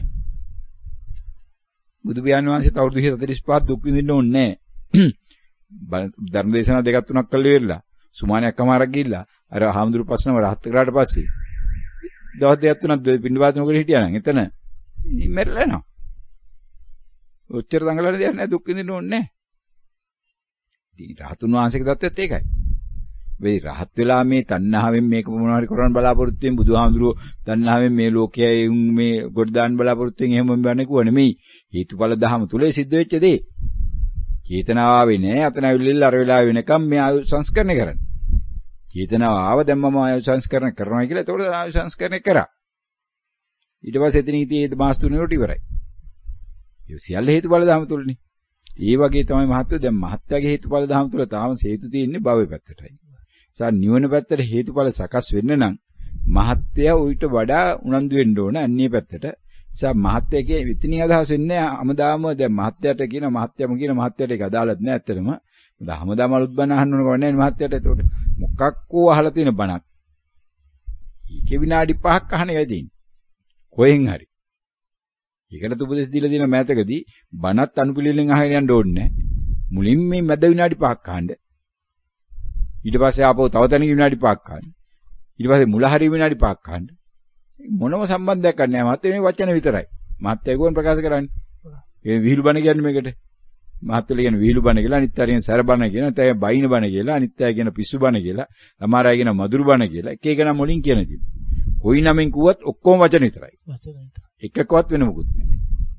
බුදු පියාණන් වහන්සේ අවුරුදු හතළිස් පහක් දුක් විඳින්න ඕනේ නැහැ. ධර්ම දේශනා දෙකක් තුනක් කළේ ඉවරලා සුමානයක් අමාරක් ගිහිල්ලා අර හාමුදුරු ප්‍රශ්නම රහත් කරාට පස්සේ දවස් දෙකක් තුනක් පින්නපාතන කර හිටියා නම් එතන මැරෙලා යනවා. ඔච්චර දඟලන දෙයක් නැහැ දුක් විඳින්න ඕනේ නැහැ. ඉතින් රහතුන් වහන්සේගේ தත්ත්වයත් ඒකයි. වෙයි රහත් වෙලා මේ තණ්හාවෙන් මේක මොනවා හරි කරන්න බලාපොරොත්තු වෙන බුදුහාමුදුරුවෝ තණ්හාවෙන් මේ ලෝකයේ මේ ගොඩ දාන්න බලාපොරොත්තු වෙන එහෙම බන්නේ කිව්ව නෙමෙයි. හේතුඵල දහම තුලේ සිද්ධ වෙච්ච දේ. චේතනාව ආවේ නෑ. අතන ඇවිල්ලා අර වෙලාව වෙනකම් මේ ආයු සංස්කරණය කරන්න. චේතනාව ආව දැන් මම ආයු සංස්කරණය කරනවා කියලා ඒතකොට ආයු සංස්කරණය කරා. ඊට පස්සේ එතන ඉතින් මාස තුනකට ඉවරයි. ඒ සියල්ල හේතුඵල දහම තුලනේ. ඒ වගේ තමයි මහත්වෝ දැන් මහත්යාගේ හේතුඵල දහම තුල තාම හේතු තියෙන්නේ භවයේ පැත්තටයි. සා නිවන පැත්තට හේතුඵල සකස් වෙන්න නම් මහත්යා ඌට වඩා උනන්දු වෙන්න ඕන අන්නේ පැත්තට. සා මහත්යාගේ විතිනි අදහස් වෙන්නේ හැමදාම දැන් මහත්යාට කියන මහත්යම කියන මහත්යාට ඒක අදාළත් නෑ ඇත්තටම. මොකද හැමදාම අලුත් බණ අහන්න ඕන කවන්නේ මහත්යාට. ඒතකොට මොකක්කෝ අහලා තියෙන බණක්. ඒකේ විනාඩි පහක් අහන එකයි තියෙන්නේ. කොහෙන් හරි. ඒකට උපදෙස් දීලා දෙන මෑතකදී බණත් අනුපිළිවෙලෙන් අහගෙන යන්න ඕනේ නෑ. මුලින් මේ මැද විනාඩි පහක් අහන්න. ඊට පස්සේ ආපහු තව තැනක විනාඩි පහක් අහන්න. ඊට පස්සේ මුල හරිය විනාඩි පහක් අහන්න. මොනම සම්බන්ධයක් නැහැ. මහත්ය මේ වචන විතරයි. මහත්ය ඒකෝන් ප්‍රකාශ කරන්නේ. මේ විහිළු බණ කියන්නේ මේකට. මහත්යල කියන විහිළු බණ කියලා අනිත් අයගෙන් සැර බණ කියලා, අනිත් අය බයින බණ කියලා, අනිත් අය කියන පිස්සු බණ කියලා, සමහර අය කියන මధుර බණ කියලා. එක එක නම් මුලින් කියන තිබු. කොයි නමෙන් කිව්වත් ඔක්කොම වචන විතරයි. වචන විතරයි. එකකවත් වෙන මොකුත් නැහැ.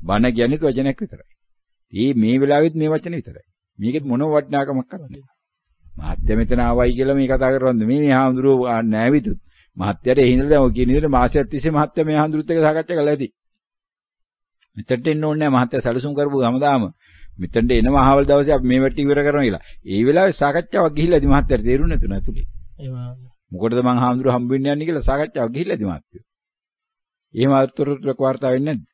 බණ කියන්නේ වචනයක් විතරයි. ඒ මේ වෙලාවෙත් මේ වචන විතරයි. මේකෙත් මොනව වටිනාකමක් කරන්නේ. මහත්ය මෙතන ආවයි කියලා මේ කතා කරවන්නේ මේ හාමුදුරුවෝ නෑවිතුත්. මහත්යට ඒ හින්දා දැන් ඔය කියන විදිහට මාසයක් තිස්සේ මහත්ය මේ හාමුදුරුවොත් එක්ක සාකච්ඡා කරලා ඇති. මෙතනට එන්න ඕනේ නෑ මහත්ය සැලසුම් කරපු හැමදාම. මෙතනට එනවා අහවල් දවසේ අපි මේ වැටි ඉවර කරනවා කියලා. ඒ වෙලාවේ සාකච්ඡාවක් ගිහිල්ලා ඇති මහත්යට තේරුන්නේ නැතුණ ඇතුලේ. මොකටද මං හාමුදුරුවෝ හම්බ වෙන්න යන්නේ කියලා සාකච්ඡාවක් ගිහිල්ලා ඇති මහත්ය. එහෙම අතුරුටුවක් වාර්තා වෙන්නේ නැද්ද?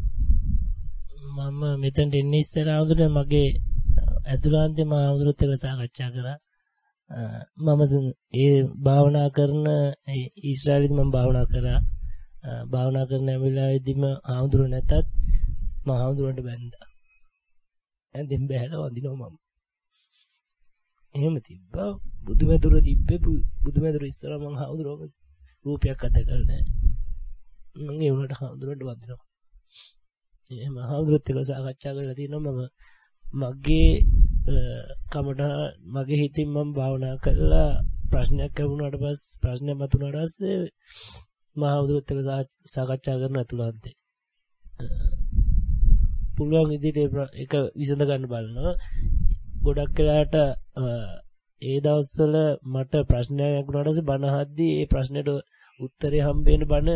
මම මෙතනට එන්නේ ඉස්සර හාමුදුරුවෝ මගේ ඇතුළාන්තේ මම හාමුදුරුවොත් එක්ක සාකච්ඡා කරා. මම ඒ භාවනා කරන ඊශ්‍රායලෙදි මම භාවනා කරා. භාවනා කරන වෙලාවෙදිම හාමුදුරුවෝ නැතත් මම හාමුදුරුවන්ට බැන්දා. දැන් බැහැලා වඳිනවා මම. එහෙම තිබ්බා බුදුමෙදුර තිබ්බේ බුදුමෙදුර ඉස්සර මම හාමුදුරුවෝම රූපයක් අත කරලා නැහැ. මම ඒ උනට හාමුදුරුවන්ට වඳිනවා. එහෙම හාමුදුරුවොත් එක්ක සාකච්ඡා කරලා තියෙනවා මම මගේ කමට මගේ හිතින් මම භාවනා කරලා ප්‍රශ්නයක් ලැබුණාට පස්සේ ප්‍රශ්නයක් මතුණාට පස්සේ මම හාමුදුරුවොත් එක්ක සාකච්ඡා කරන අතුලන්තේ පුළුවන් විදිහට ඒක විසඳ ගන්න බලනවා. ගොඩක් වෙලාවට ඒ දවස්වල මට ප්‍රශ්නයක් වුණාට පස්සේ බණ අහද්දී ඒ ප්‍රශ්නෙට උත්තරේ හම්බ වෙන බණ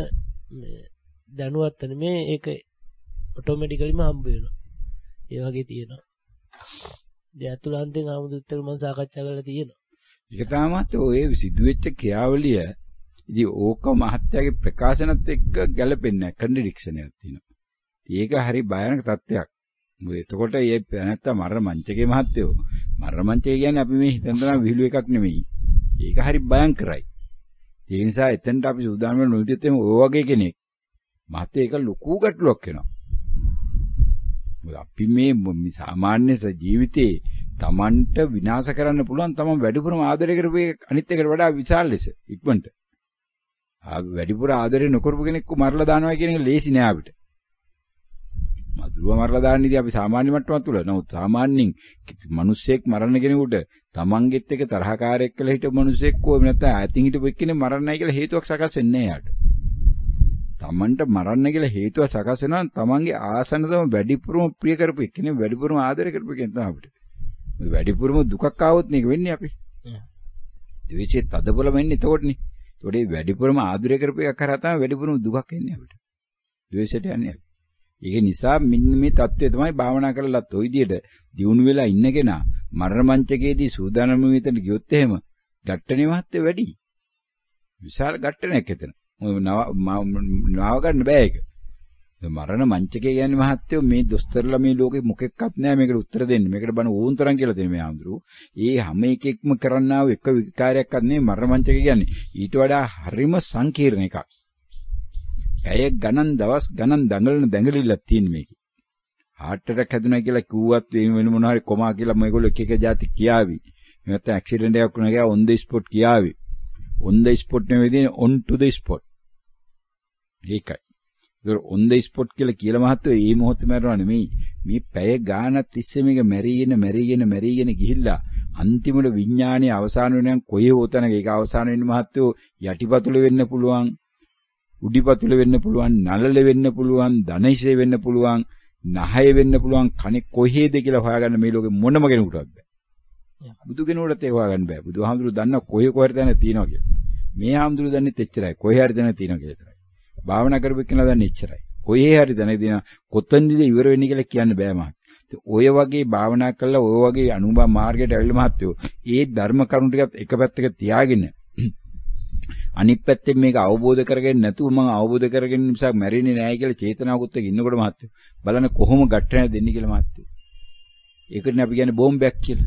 දැනුවත් නෙමේ ඒක ඔටෝමැටිකලිම හම්බ වෙනවා. ඒ වගේ තියෙනවා. දැන් අතුලන්තෙන් ආමුදුත් එක්ක මම සාකච්ඡා කරලා තියෙනවා. ඒක තමයි ඔය සිදුවෙච්ච ක්‍රියාවලිය. ඉතින් ඕක මහත්යාගේ ප්‍රකාශනත් එක්ක ගැලපෙන්නේ නැහැ. කන්ට්‍රඩික්ෂන් එකක් තියෙනවා. ඒක හරි භයානක තත්ත්වයක්. මොකද එතකොට මේ නැත්තම් මරණ මංචකේ මහත්යෝ මරණ මංචකේ කියන්නේ අපි මේ හිතන තරම් විහිළු එකක් නෙමෙයි. ඒක හරි භයංකරයි. ඒ නිසා එතනට අපි සූදානම් වෙන්න නොහිටියොත් එimhe ඔය වගේ කෙනෙක් මහත්ය ඒක ලොකු ගැටලුවක් වෙනවා. මොකද අපි මේ සාමාන්‍ය ජීවිතේ Tamanට විනාශ කරන්න පුළුවන් තමන් වැඩිපුරම ආදරය කරපු අනිත් එකට වඩා විශාල ලෙස ඉක්මනට. ආ වැඩිපුර ආදරය නොකරපු කෙනෙක්ව මරලා දානවා කියන එක ලේසි නෑ අපිට. මදුරුව මරලා දාන්න ඉතින් අපි සාමාන්‍ය මට්ටමක් තුල. නමුත් සාමාන්‍යයෙන් මිනිස්සෙක් මරන්න කෙනෙකුට තමන්ගෙත් එක්ක තරහකාරයෙක් කියලා හිටපු මිනිස්සෙක් කොහොම නැත්නම් ඈතින් හිටපු එක්කෙනෙක් මරන්නයි කියලා හේතුවක් සකස් වෙන්නේ නෑ යාට. තමන්ට මරන්න කියලා හේතුව සකස් වෙනවා තමන්ගේ ආසන්නතම වැඩිපුරම ප්‍රිය කරපු එක්කෙනෙක් වැඩිපුරම ආදරය කරපු කෙනෙක් තමයි අපිට. වැඩිපුරම දුකක් ආවොත් මේක වෙන්නේ අපි. ද්වේෂයේ තදබල වෙන්නේ එතකොටනේ. ඒතකොට වැඩිපුරම ආදරය කරපු එක කරා තමයි වැඩිපුරම දුකක් එන්නේ අපිට. ද්වේෂයට යන්නේ. ඒක නිසා මෙන්න මේ தත්ත්වය තමයි භාවනා කරලත් ওই විදිහට දියුණු වෙලා ඉන්න කෙනා මරණ මංචකයේදී සූදානම් වෙතන ගියොත් එහෙම ගැට්ටනේ මහත්ය වැඩි. විශාල ගැට්ටනයක් එතන. නාව ගන්න බෑ ඒක. මරණ මංචකය කියන්නේ මහත්යෝ මේ දොස්තරලා මේ ලෝකෙ මොකෙක්වත් නැහැ මේකට උත්තර දෙන්න. මේකට බන ඕන් තරම් කියලා දෙන මේ ආම්දුරු. ඒ හැම එකෙක්ම කරන්නා වූ එක විකාරයක්වත් නෙමෙයි මරණ මංචකය කියන්නේ. ඊට වඩා හරිම සංකීර්ණ එකක්. ඇය ගණන් දවස් ගණන් දඟලන දඟලිල්ලක් තියෙන මේකේ. heart attack හැදුනා කියලා කිව්වත් වෙන මොනවා හරි කොමා කියලා මේගොල්ලෝ එක එක જાති කියාවි. නැත්නම් ඇක්සිඩන්ට් එකක් වුණා කියලා on the spot කියාවි. on the spot නෙවෙයි on to the spot. ඒකයි. ඒක on the spot කියලා කියලා මහත්තයෝ මේ මොහොතේ මරනවා නෙමෙයි. මේ පැය ගානක් තිස්සේ මේක මැරිගෙන මැරිගෙන මැරිගෙන ගිහිල්ලා අන්තිමට විඥානයේ අවසාන වෙනකන් කොහේ හොතනක ඒක අවසාන වෙන්න මහත්තයෝ යටිපතුල වෙන්න පුළුවන්. උඩිපතුල වෙන්න පුළුවන්, නළල වෙන්න පුළුවන්, ධනයිසේ වෙන්න පුළුවන්, නහය වෙන්න පුළුවන්, කනේ කොහේද කියලා හොයාගන්න මේ ලෝකෙ මොනම කෙනෙකුටවත් බෑ. බුදු කෙනෙකුටත් ඒක හොයාගන්න බෑ. බුදුහාමුදුරුවෝ දන්නා කොහේ කොහරි තැන තියෙනවා කියලා. මේ හාමුදුරුවෝ දන්නේ එච්චරයි. කොහේ හරි තැන තියෙනවා කියලා විතරයි. භාවනා කරපු කෙනා දන්නේ එච්චරයි. කොහේ හරි තැන දින කොතනද ඉවර වෙන්නේ කියලා කියන්න බෑ මහත්. ඔය වගේ භාවනා කළා ඔය වගේ අනුභව මාර්ගයට ඇවිල්ලා මහත්යෝ ඒ ධර්ම කරුණු ටිකත් එක පැත්තක තියාගෙන අනිත් පැත්තෙන් මේක අවබෝධ කරගෙන නැතුව මම අවබෝධ කරගෙන නිසා මැරෙන්නේ නැහැ කියලා චේතනාවකුත් එක්ක ඉන්නකොට මහත්තයෝ බලන්න කොහොම ගැට්ටන දෙන්නේ කියලා මහත්තයෝ. ඒකනේ අපි කියන්නේ බෝම්බයක් කියලා.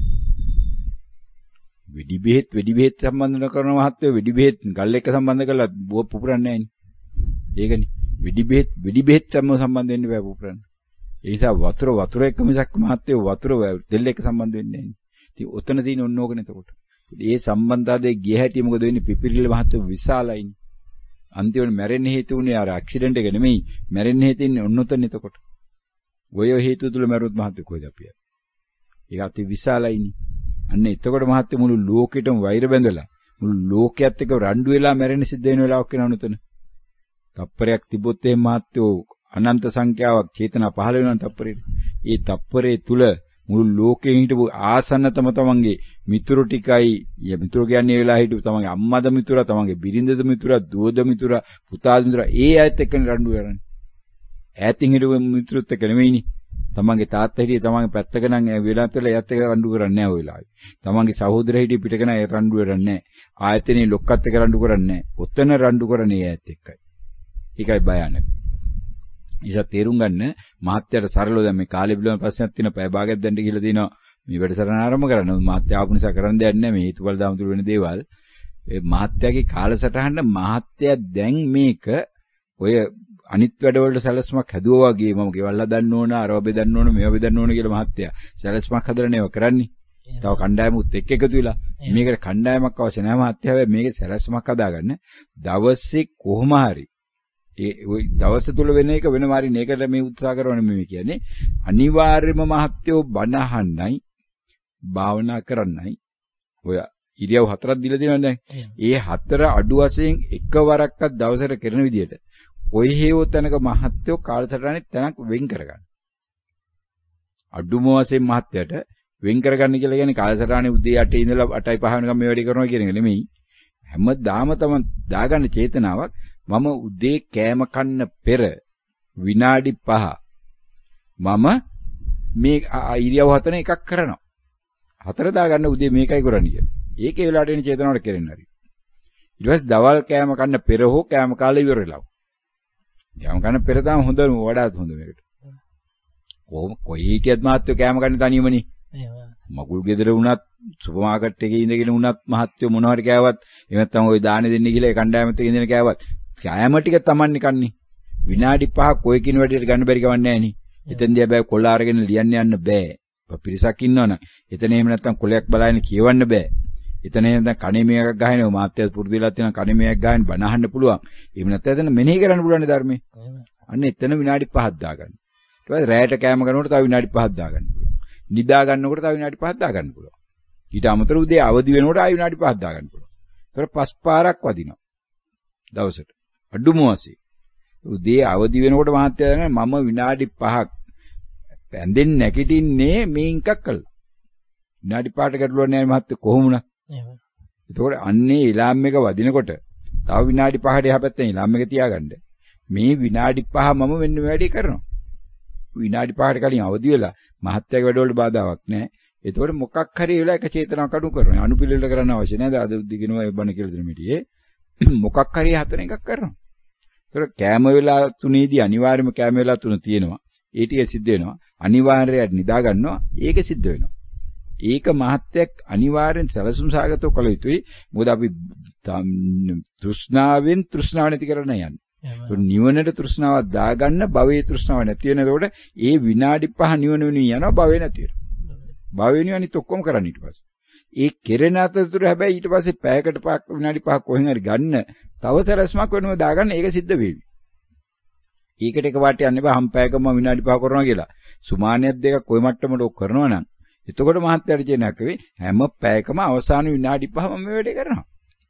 වෙඩි බෙහෙත් වෙඩි බෙහෙත් සම්බන්ධ කරන මහත්තයෝ වෙඩි බෙහෙත් ගල් එක්ක සම්බන්ධ කරලා බෝව පුපුරන්නේ නැහැනේ. ඒකනේ වෙඩි බෙහෙත් වෙඩි බෙහෙත් සම්බන්ධ වෙන්න බෑ පුපුරන්න. ඒ නිසා වතුර වතුර එක්ක මිසක් මහත්තයෝ වතුර තෙල් එක්ක සම්බන්ධ වෙන්නේ නැහැ. ඉතින් ඔතන තියෙන ඔන්න ඕකනේ එතකොට. ඒ සම්බන්ධතාවයේ ගිය හැටි මොකද වෙන්නේ පිපිරිල මහත්ව විශාලයිනේ. අන්තිමට මැරෙන්න හේතු උනේ අර ඇක්සිඩන්ට් එක නෙමෙයි මැරෙන්න හේතු ඉන්නේ ඔන්නතන එතකොට. ඔය හේතු තුල මැරුත් මහත්ව කොහෙද අපි? ඒක අති විශාලයිනේ. අන්න එතකොට මහත්ව මුළු ලෝකෙටම වෛර බැඳලා මුළු ලෝකයේත් එක්ක රණ්ඩු වෙලා මැරෙන්න සිද්ධ වෙන වෙලාවක් වෙනවනේ උතන. තප්පරයක් තිබොත් එහෙම මහත්ව අනන්ත සංඛ්‍යාවක් චේතනා පහළ වෙනවා තප්පරේ. ඒ තප්පරේ තුල මුළු ලෝකෙම හිටපු ආසන්නතම තමන්ගේ මිතුරු ටිකයි, ය මිතුරු කියන්නේ වෙලා හිටපු තමන්ගේ අම්මාද මිතුරා, තමන්ගේ බිරිඳද මිතුරා, දුවද මිතුරා, පුතාද මිතුරා, ඒ ඇයත් එක්කනේ රණ්ඩු කරන්නේ. ඈතින් හිටපු මිතුරුත් එක්ක නෙමෙයිනේ. තමන්ගේ තාත්තා හිටියේ තමන්ගේ පැත්තක නම් වෙලාත් වෙලා එයත් එක්ක රණ්ඩු කරන්නේ නැහැ ඔය වෙලාවේ. තමන්ගේ සහෝදරයා හිටියේ පිටක නම් ඒ රණ්ඩු කරන්නේ නැහැ. ආයතනේ ලොක්කත් එක්ක රණ්ඩු කරන්නේ නැහැ. ඔතන රණ්ඩු කරන්නේ එයත් එක්කයි. ඒකයි භයානක. ඉතින් තේරුම් ගන්න මහත්යට සරලව දැන් මේ කාලේ පිළිබඳ ප්‍රශ්නයක් තියෙන පැය භාගයක් දැන් කියලා දිනවා මේ වැඩසටහන ආරම්භ කරන්න. මහත්ය ආපු නිසා කරන්න දෙයක් නැහැ මේ හේතුඵල දාමතුරු වෙන දේවල්. ඒ මහත්යගේ කාලසටහන මහත්ය දැන් මේක ඔය අනිත් වැඩවලට සැලැස්මක් හැදුවා වගේ මම ගෙවල් හදන්න ඕන, අරව බෙදන්න ඕන, මේව බෙදන්න ඕන කියලා මහත්ය සැලැස්මක් හදලා නේව කරන්නේ. තව කණ්ඩායමුත් එක්ක එකතු වෙලා මේකට කණ්ඩායමක් අවශ්‍ය නැහැ මහත්ය. හැබැයි මේකේ සැලැස්මක් හදාගන්න දවසේ කොහොම හරි ඒ ওই දවස් තුල වෙන එක වෙන මාරි නේකට මේ උත්සාහ කරනවා මේ කියන්නේ අනිවාර්යයෙන්ම මහත්යෝ බණ අහන්නයි භාවනා කරන්නයි ඔය ඉරියව් හතරක් දීලා දෙනවා දැන්. ඒ හතර අඩු වශයෙන් එකවරක්වත් දවසට කරන විදියට ඔය හේව තැනක මහත්යෝ කාලසටහනේ තැනක් වෙන් කරගන්න. අඩුම වශයෙන් මහත්යට වෙන් කරගන්න කියලා කියන්නේ කාලසටහනේ උදේ අටේ ඉඳලා අටයි පහ වෙනකම් මේ වැඩේ කරනවා කියන එක නෙමෙයි. හැමදාම තමයි දාගන්න චේතනාවක් මම උදේ කෑම කන්න පෙර විනාඩි පහ මම මේ ඉරියව් හතර එකක් කරනවා. හතර දාගන්න උදේ මේකයි කරන්නේ කියලා. ඒකේ වෙලාවට එන චේතනාවට කෙරෙන්න හරි. ඊට පස්සේ දවල් කෑම කන්න පෙර හෝ කෑම කාලේ ඉවර වෙලා. කෑම කන්න පෙර තමයි හොඳ වඩාත් හොඳ මේකට. කොහොම කොයි හිටියත් මහත්යෝ කෑම කන්න තනියමනේ. මගුල් ගෙදර වුණත් සුපර් මාකට් එකේ ඉඳගෙන වුණත් මහත්යෝ මොනවා හරි කෑවත් එහෙම නැත්නම් ওই දාන දෙන්න කියලා ඒ කණ්ඩායමත් එක්ක ඉඳගෙන කෑවත් කෑම ටික තමන්නේ කන්නේ. විනාඩි පහක් කොයි කින වැඩේට ගන්න බැරි කවන්නේ නැහැ නේ. එතෙන්දී හැබැයි කොළ අරගෙන ලියන්න යන්න බෑ. පිරිසක් ඉන්නවනම් එතන එහෙම නැත්නම් කොලයක් බලාගෙන කියවන්න බෑ. එතන එහෙම නැත්නම් කණේ මේයක් ගහනවා මාත්‍යත් පුරුදු වෙලා තියෙනවා කණේ මේයක් ගහන බණ අහන්න පුළුවන්. එහෙම නැත්නම් එතන මෙනෙහි කරන්න පුළුවන් ධර්මයේ. අන්න එතන විනාඩි පහක් දාගන්න. ඊට පස්සේ රැයට කෑම කරනකොට තව විනාඩි පහක් දාගන්න පුළුවන්. නිදා ගන්නකොට තව විනාඩි පහක් දාගන්න පුළුවන්. ඊට අමතරව උදේ අවදි වෙනකොට ආයෙ විනාඩි පහක් දාගන්න පුළුවන්. ඒතර පස් පාරක් වදිනවා. දවසට. අඩුම වශයෙන්. උදේ අවදි වෙනකොට මහත්ය දැනගෙන මම විනාඩි පහක් ඇඳෙන් නැගිටින්නේ මේ එකක් කළා. විනාඩි පහකට ගැටලුවක් නැහැ මහත්ය කොහොම වුණත්. එහෙම. ඒතකොට අන්නේ ඉලාම් එක වදිනකොට තව විනාඩි පහකට එහා පැත්තෙන් ඉලාම් එක තියාගන්න. මේ විනාඩි පහ මම වෙන්න වැඩි කරනවා. විනාඩි පහකට කලින් අවදි වෙලා මහත්යගේ වැඩවලට බාධාවක් නැහැ. ඒතකොට මොකක් හරි වෙලා එක චේතනාවක් අඩු කරනවා. අනුපිළිවෙල කරන්න අවශ්‍ය නැහැ. අද උද්දිගෙනවා ඒ බණ කියලා දෙන මිටියේ. මොකක් හරි හතර එකක් කරනවා. ඒතකොට කෑම වෙලා තුනේදී අනිවාර්යයෙන්ම කෑම වෙලා තුන තියෙනවා. ඒ ටික සිද්ධ වෙනවා. අනිවාර්යයෙන් නිදා ගන්නවා. ඒක සිද්ධ වෙනවා. ඒක මහත්යක් අනිවාර්යෙන් සැලසුම් සාගතව කළ යුතුයි. මොකද අපි තෘෂ්ණාවෙන් තෘෂ්ණාව නැති කරන්න යන්නේ. ඒ නිවනට තෘෂ්ණාවක් දාගන්න භවයේ තෘෂ්ණාව නැති වෙනකොට ඒ විනාඩි පහ නිවන වෙනුවෙන් යනවා භවේ නැති වෙනවා. භව වෙනුවෙන් අනිත් ඔක්කොම කරන්න ඊට පස්සේ. ඒ කෙරෙන අතරතුර හැබැයි ඊට පස්සේ පැයකට පහක් විනාඩි පහක් කොහෙන් හරි ගන්න තව සැලැස්මක් වෙනම දාගන්න ඒක සිද්ධ වෙවි. ඒකට එක වාට යන්න බෑ හම් පැයකම විනාඩි පහ කරනවා කියලා. සුමානියක් දෙකක් කොයි මට්ටමට ඔක් කරනවා නම් එතකොට මහත්යට කියනක් වෙයි හැම පැයකම අවසාන විනාඩි පහ මම මේ වැඩේ කරනවා.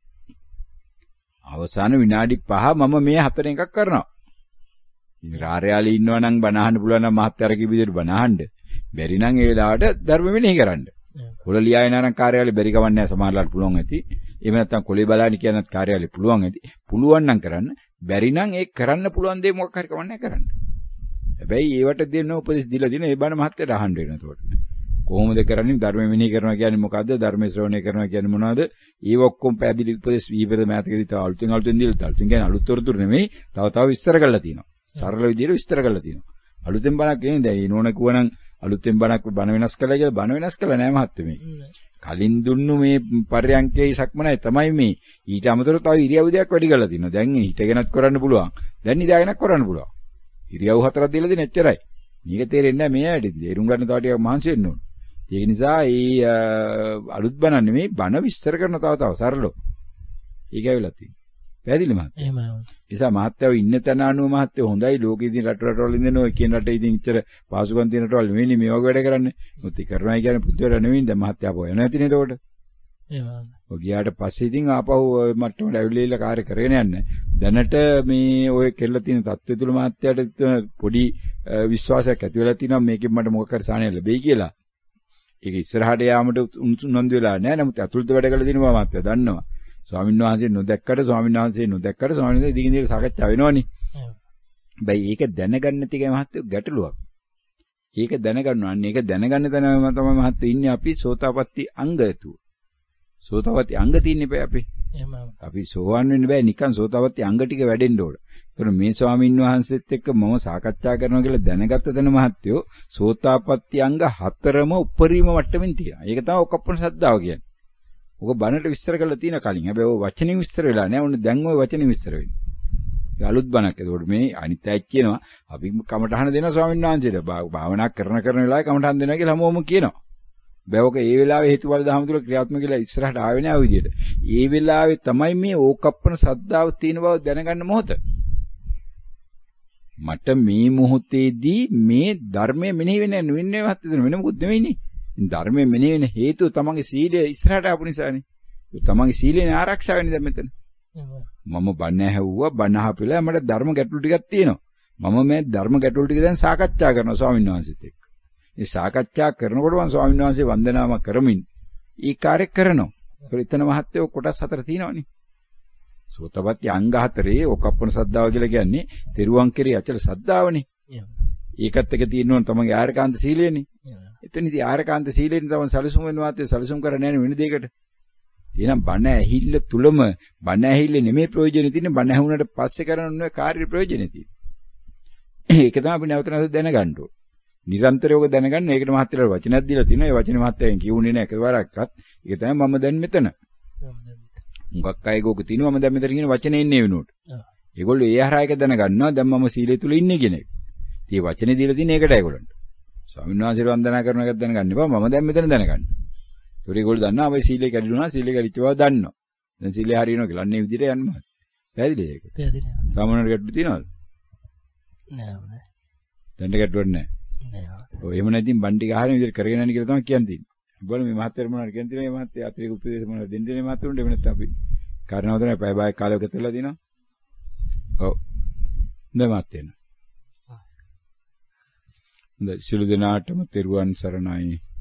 අවසාන විනාඩි පහ මම මේ හතර එකක් කරනවා. ඉතින් රාරයාලේ ඉන්නවා නම් බණ අහන්න පුළුවන් නම් මහත්යර කිව්ව විදිහට බණ අහන්න. බැරි නම් ඒ වෙලාවට ධර්ම මෙනෙහි කරන්න. කොළ ලියාගෙන නම් කාර්යාලේ බැරි කවන්නේ නැහැ සමහරලාට පුළුවන් ඇති. එහෙම නැත්නම් කොළේ බලන්න කියනත් කාර්යාලේ පුළුවන් ඇති. පුළුවන් නම් කරන්න. බැරි නම් ඒක කරන්න පුළුවන් දේ මොකක් හරි කවන්නේ කරන්න. හැබැයි ඒවට දෙන්න උපදෙස් දීලා දින ඒ බණ මහත්යට අහන්න වෙනවා එතකොට. කොහොමද කරන්නේ ධර්ම මෙනෙහි කරනවා කියන්නේ මොකද්ද? ධර්ම ශ්‍රවණය කරනවා කියන්නේ මොනවද? ඒව ඔක්කොම පැහැදිලි උපදෙස් ඊපෙද මෑතකදී තව අලුතෙන් අලුතෙන් දීලා තව අලුතෙන් කියන්නේ අලුත් තොරතුරු නෙමෙයි. තව තව විස්තර කරලා තියෙනවා. සරල විදිහට විස්තර කරලා තියෙනවා. අලුතෙන් බණක් කියන්නේ දැන් නෝන කිව්වනම් අලුතෙන් බණක් බණ වෙනස් කළා කියලා බණ වෙනස් කළා නෑ මහත්තයෝ මේ. කලින් දුන්නු මේ පර්යංකේ සක්මනයි තමයි මේ. ඊට අමතරව තව ඉරියව් දෙයක් වැඩි කරලා තියෙනවා. දැන් හිටගෙනත් කරන්න පුළුවන්. දැන් නිදාගෙනත් කරන්න පුළුවන්. ඉරියව් හතරක් දීලා දෙන එච්චරයි. මේක තේරෙන්නේ නැහැ මේ ඇයිද? තේරුම් ගන්න තව ටිකක් මහන්සි වෙන්න ඕන. ඒක නිසා මේ අලුත් බණ නෙමෙයි බණ විස්තර කරන තව තව සරලව. ඒක ඇවිල්ලා තියෙනවා. පැහැදිලි මහත්තයා. එහෙමයි. නිසා මහත්තයව ඉන්න තැන අනුව මහත්තයෝ හොඳයි ලෝකෙ ඉදින් රට රටවල ඉඳන ඔය කියන රටේ ඉදින් ඉතර පාසුකම් තියෙන රටවල නෙවෙයි මේ වගේ වැඩ කරන්නේ. මුත් ඒ කරනවා කියන්නේ පුදුවර නෙවෙයි දැන් මහත්තයා පොය නැතිනේ එතකොට. එහෙමයි. ඔය ගියාට පස්සේ ඉතින් ආපහු මට්ටමට ඇවිල්ලා කාර්ය කරගෙන යන්නේ. දැනට මේ ඔය කෙල්ල තියෙන தත්ත්වය තුල මාත්‍යට පොඩි විශ්වාසයක් ඇති වෙලා තියෙනවා මේකෙන් මට මොකක් හරි සාහනය ලැබෙයි කියලා. ඒක ඉස්සරහට යාමට උනන්දු වෙලා නැහැ. නමුත් අතුල්ත වැඩ කළ දිනවා මාත්‍ය දන්නවා. ස්වාමීන් වහන්සේ නොදැක්කට ස්වාමීන් වහන්සේ නොදැක්කට ස්වාමීන් වහන්සේ දිගින් දිගට සාකච්ඡා වෙනවනේ. බයි ඒක දැනගන්න තිකේ මහත්තයෝ ගැටලුවක්. ඒක දැනගන්නවා. අන්න ඒක දැනගන්න තැනම තමයි මහත්තයෝ ඉන්නේ අපි සෝතාපට්ටි අංගයතු. සෝතාපට්ටි අංග තින්නේ බෑ අපි. අපි සෝවන් වෙන්න බෑ නිකන් සෝතාපට්ටි අංග ටික වැඩෙන්න ඕන. ඒතර මේ ස්වාමීන් වහන්සේත් එක්ක මම සාකච්ඡා කරනවා කියලා දැනගත්ත තැන මහත්තයෝ සෝතාපට්ටි අංග හතරම උපරිම මට්ටමින් තියෙනවා. ඒක තමයි ඔකප්පන ශ්‍රද්ධාව කියන්නේ. ඔක බණට විස්තර කරලා තියෙන කලින්. හැබැයි ඔය වචනින් විස්තර වෙලා නෑ. ඔන්න දැන් ඔය වචනින් විස්තර වෙන්නේ. ඒ අලුත් බණක්. ඒකට මේ අනිත් අය කියනවා අපි කමටහන දෙනවා ස්වාමීන් වහන්සේට. භාවනා කරන කරන වෙලාවේ කමටහන දෙනවා කියලා හැමෝම කියනවා. බෑ ඔක ඒ වෙලාවේ හේතුඵල ධර්ම තුල ක්‍රියාත්මක කියලා ඉස්සරහට ආවේ නෑ ඔය විදියට. ඒ වෙලාවේ තමයි මේ ඕකප්පන ශ්‍රද්ධාව තියෙන බව දැනගන්න මොහොත. මට මේ මොහොතේදී මේ ධර්මයේ මෙනෙහි වෙන්නේ නෙවෙන්නේ වත් වෙන මොකුත් නෙවෙයිනේ. ධර්මයේ මෙනෙහි වෙන හේතුව තමන්ගේ සීලය ඉස්සරහට ආපු නිසානේ. තමන්ගේ සීලේනේ ආරක්ෂා වෙන්නේ දැන් මෙතන. මම බණ ඇහුවා බණ අහපිලා මට ධර්ම ගැටලු ටිකක් තියෙනවා. මම මේ ධර්ම ගැටලු ටික දැන් සාකච්ඡා කරනවා ස්වාමීන් වහන්සේත් එක්ක. මේ සාකච්ඡා කරනකොට මම ස්වාමීන් වහන්සේ වන්දනාම කරමින් ඊ කාර්ය කරනවා. ඒක එතන මහත්යෝ කොටස් හතර තියෙනවනේ. සෝතපට්ටි අංග හතරේ ඔකප්පන සද්ධාව කියලා කියන්නේ තෙරුවන් කෙරේ අචල සද්ධාවනේ. ඒකත් එක තියෙන්න ඕන තමන්ගේ ආරකාන්ත සීලයනේ. එතන ඉතින් ආරකාන්ත සීලයෙන් තමයි සලසුම් වෙන වාතය සලසුම් කරන්නේ නැහැ වෙන දෙයකට. එහෙනම් බණ ඇහිල්ල තුලම බණ ඇහිල්ල නෙමෙයි ප්‍රයෝජනෙ තියෙන්නේ බණ ඇහුනට පස්සේ කරන කාර්ය ප්‍රයෝජනෙ තියෙන්නේ. ඒක තමයි අපි නැවත නැවත දැනගන්න ඕන. නිරන්තරව ඔක දැනගන්න ඒකට මහත්තයලා වචනයක් දීලා තිනවා. ඒ වචනේ මහත්තයන් කියුනේ නැහැ එකවරක්වත්. ඒක තමයි මම දැන් මෙතන. මුගක් අය ගෝක තිනවා මම දැන් මෙතන කියන වචනේ ඉන්නේ වෙනුවට. ඒගොල්ලෝ ඒ හරහා එක දැනගන්නවා දැන් මම සීලය තුල ඉන්නේ කියන එක. ඉතින් වචනේ දීලා තියෙන ඒකට ඒගොල්ලන්ට. ස්වාමීන් වහන්සේ වන්දනා කරන එකක් දැනගන්න එපා මම දැන් මෙතන දැනගන්න. ඒතකොට ඒගොල්ලෝ දන්නවා අපි සීලය කැඩුණා සීලය කැඩිච්ච බව දන්නවා. දැන් සීලය හරියනවා කියලා අන්නේ විදිහට යන්න. පැහැදිලිද ඒක? පැහැදිලියි. තමනට ගැටලු තියෙනවද? නෑ නෑ. දැන් ගැටලුවක් නෑ. නෑ. ඔය එහෙම නැතිනම් බණ්ඩි ගහන විදිහට කරගෙන යන්න කියලා තමයි කියන්නේ. බලමු මේ මහත්තයා මොනවද කියන තියෙනවා මේ මහත්තයා අතිරේක උපදේශ මොනවද දෙන්න දෙන්නේ මහත්තයන්ට එහෙම නැත්නම් අපි කරනවද නැහැ පැය භාගයක් කාලයක ගතලා දිනවා. ඔව්. නෑ මහත්තයා. හොඳයි සිළු දෙනාටම තෙරුවන් සරණයි.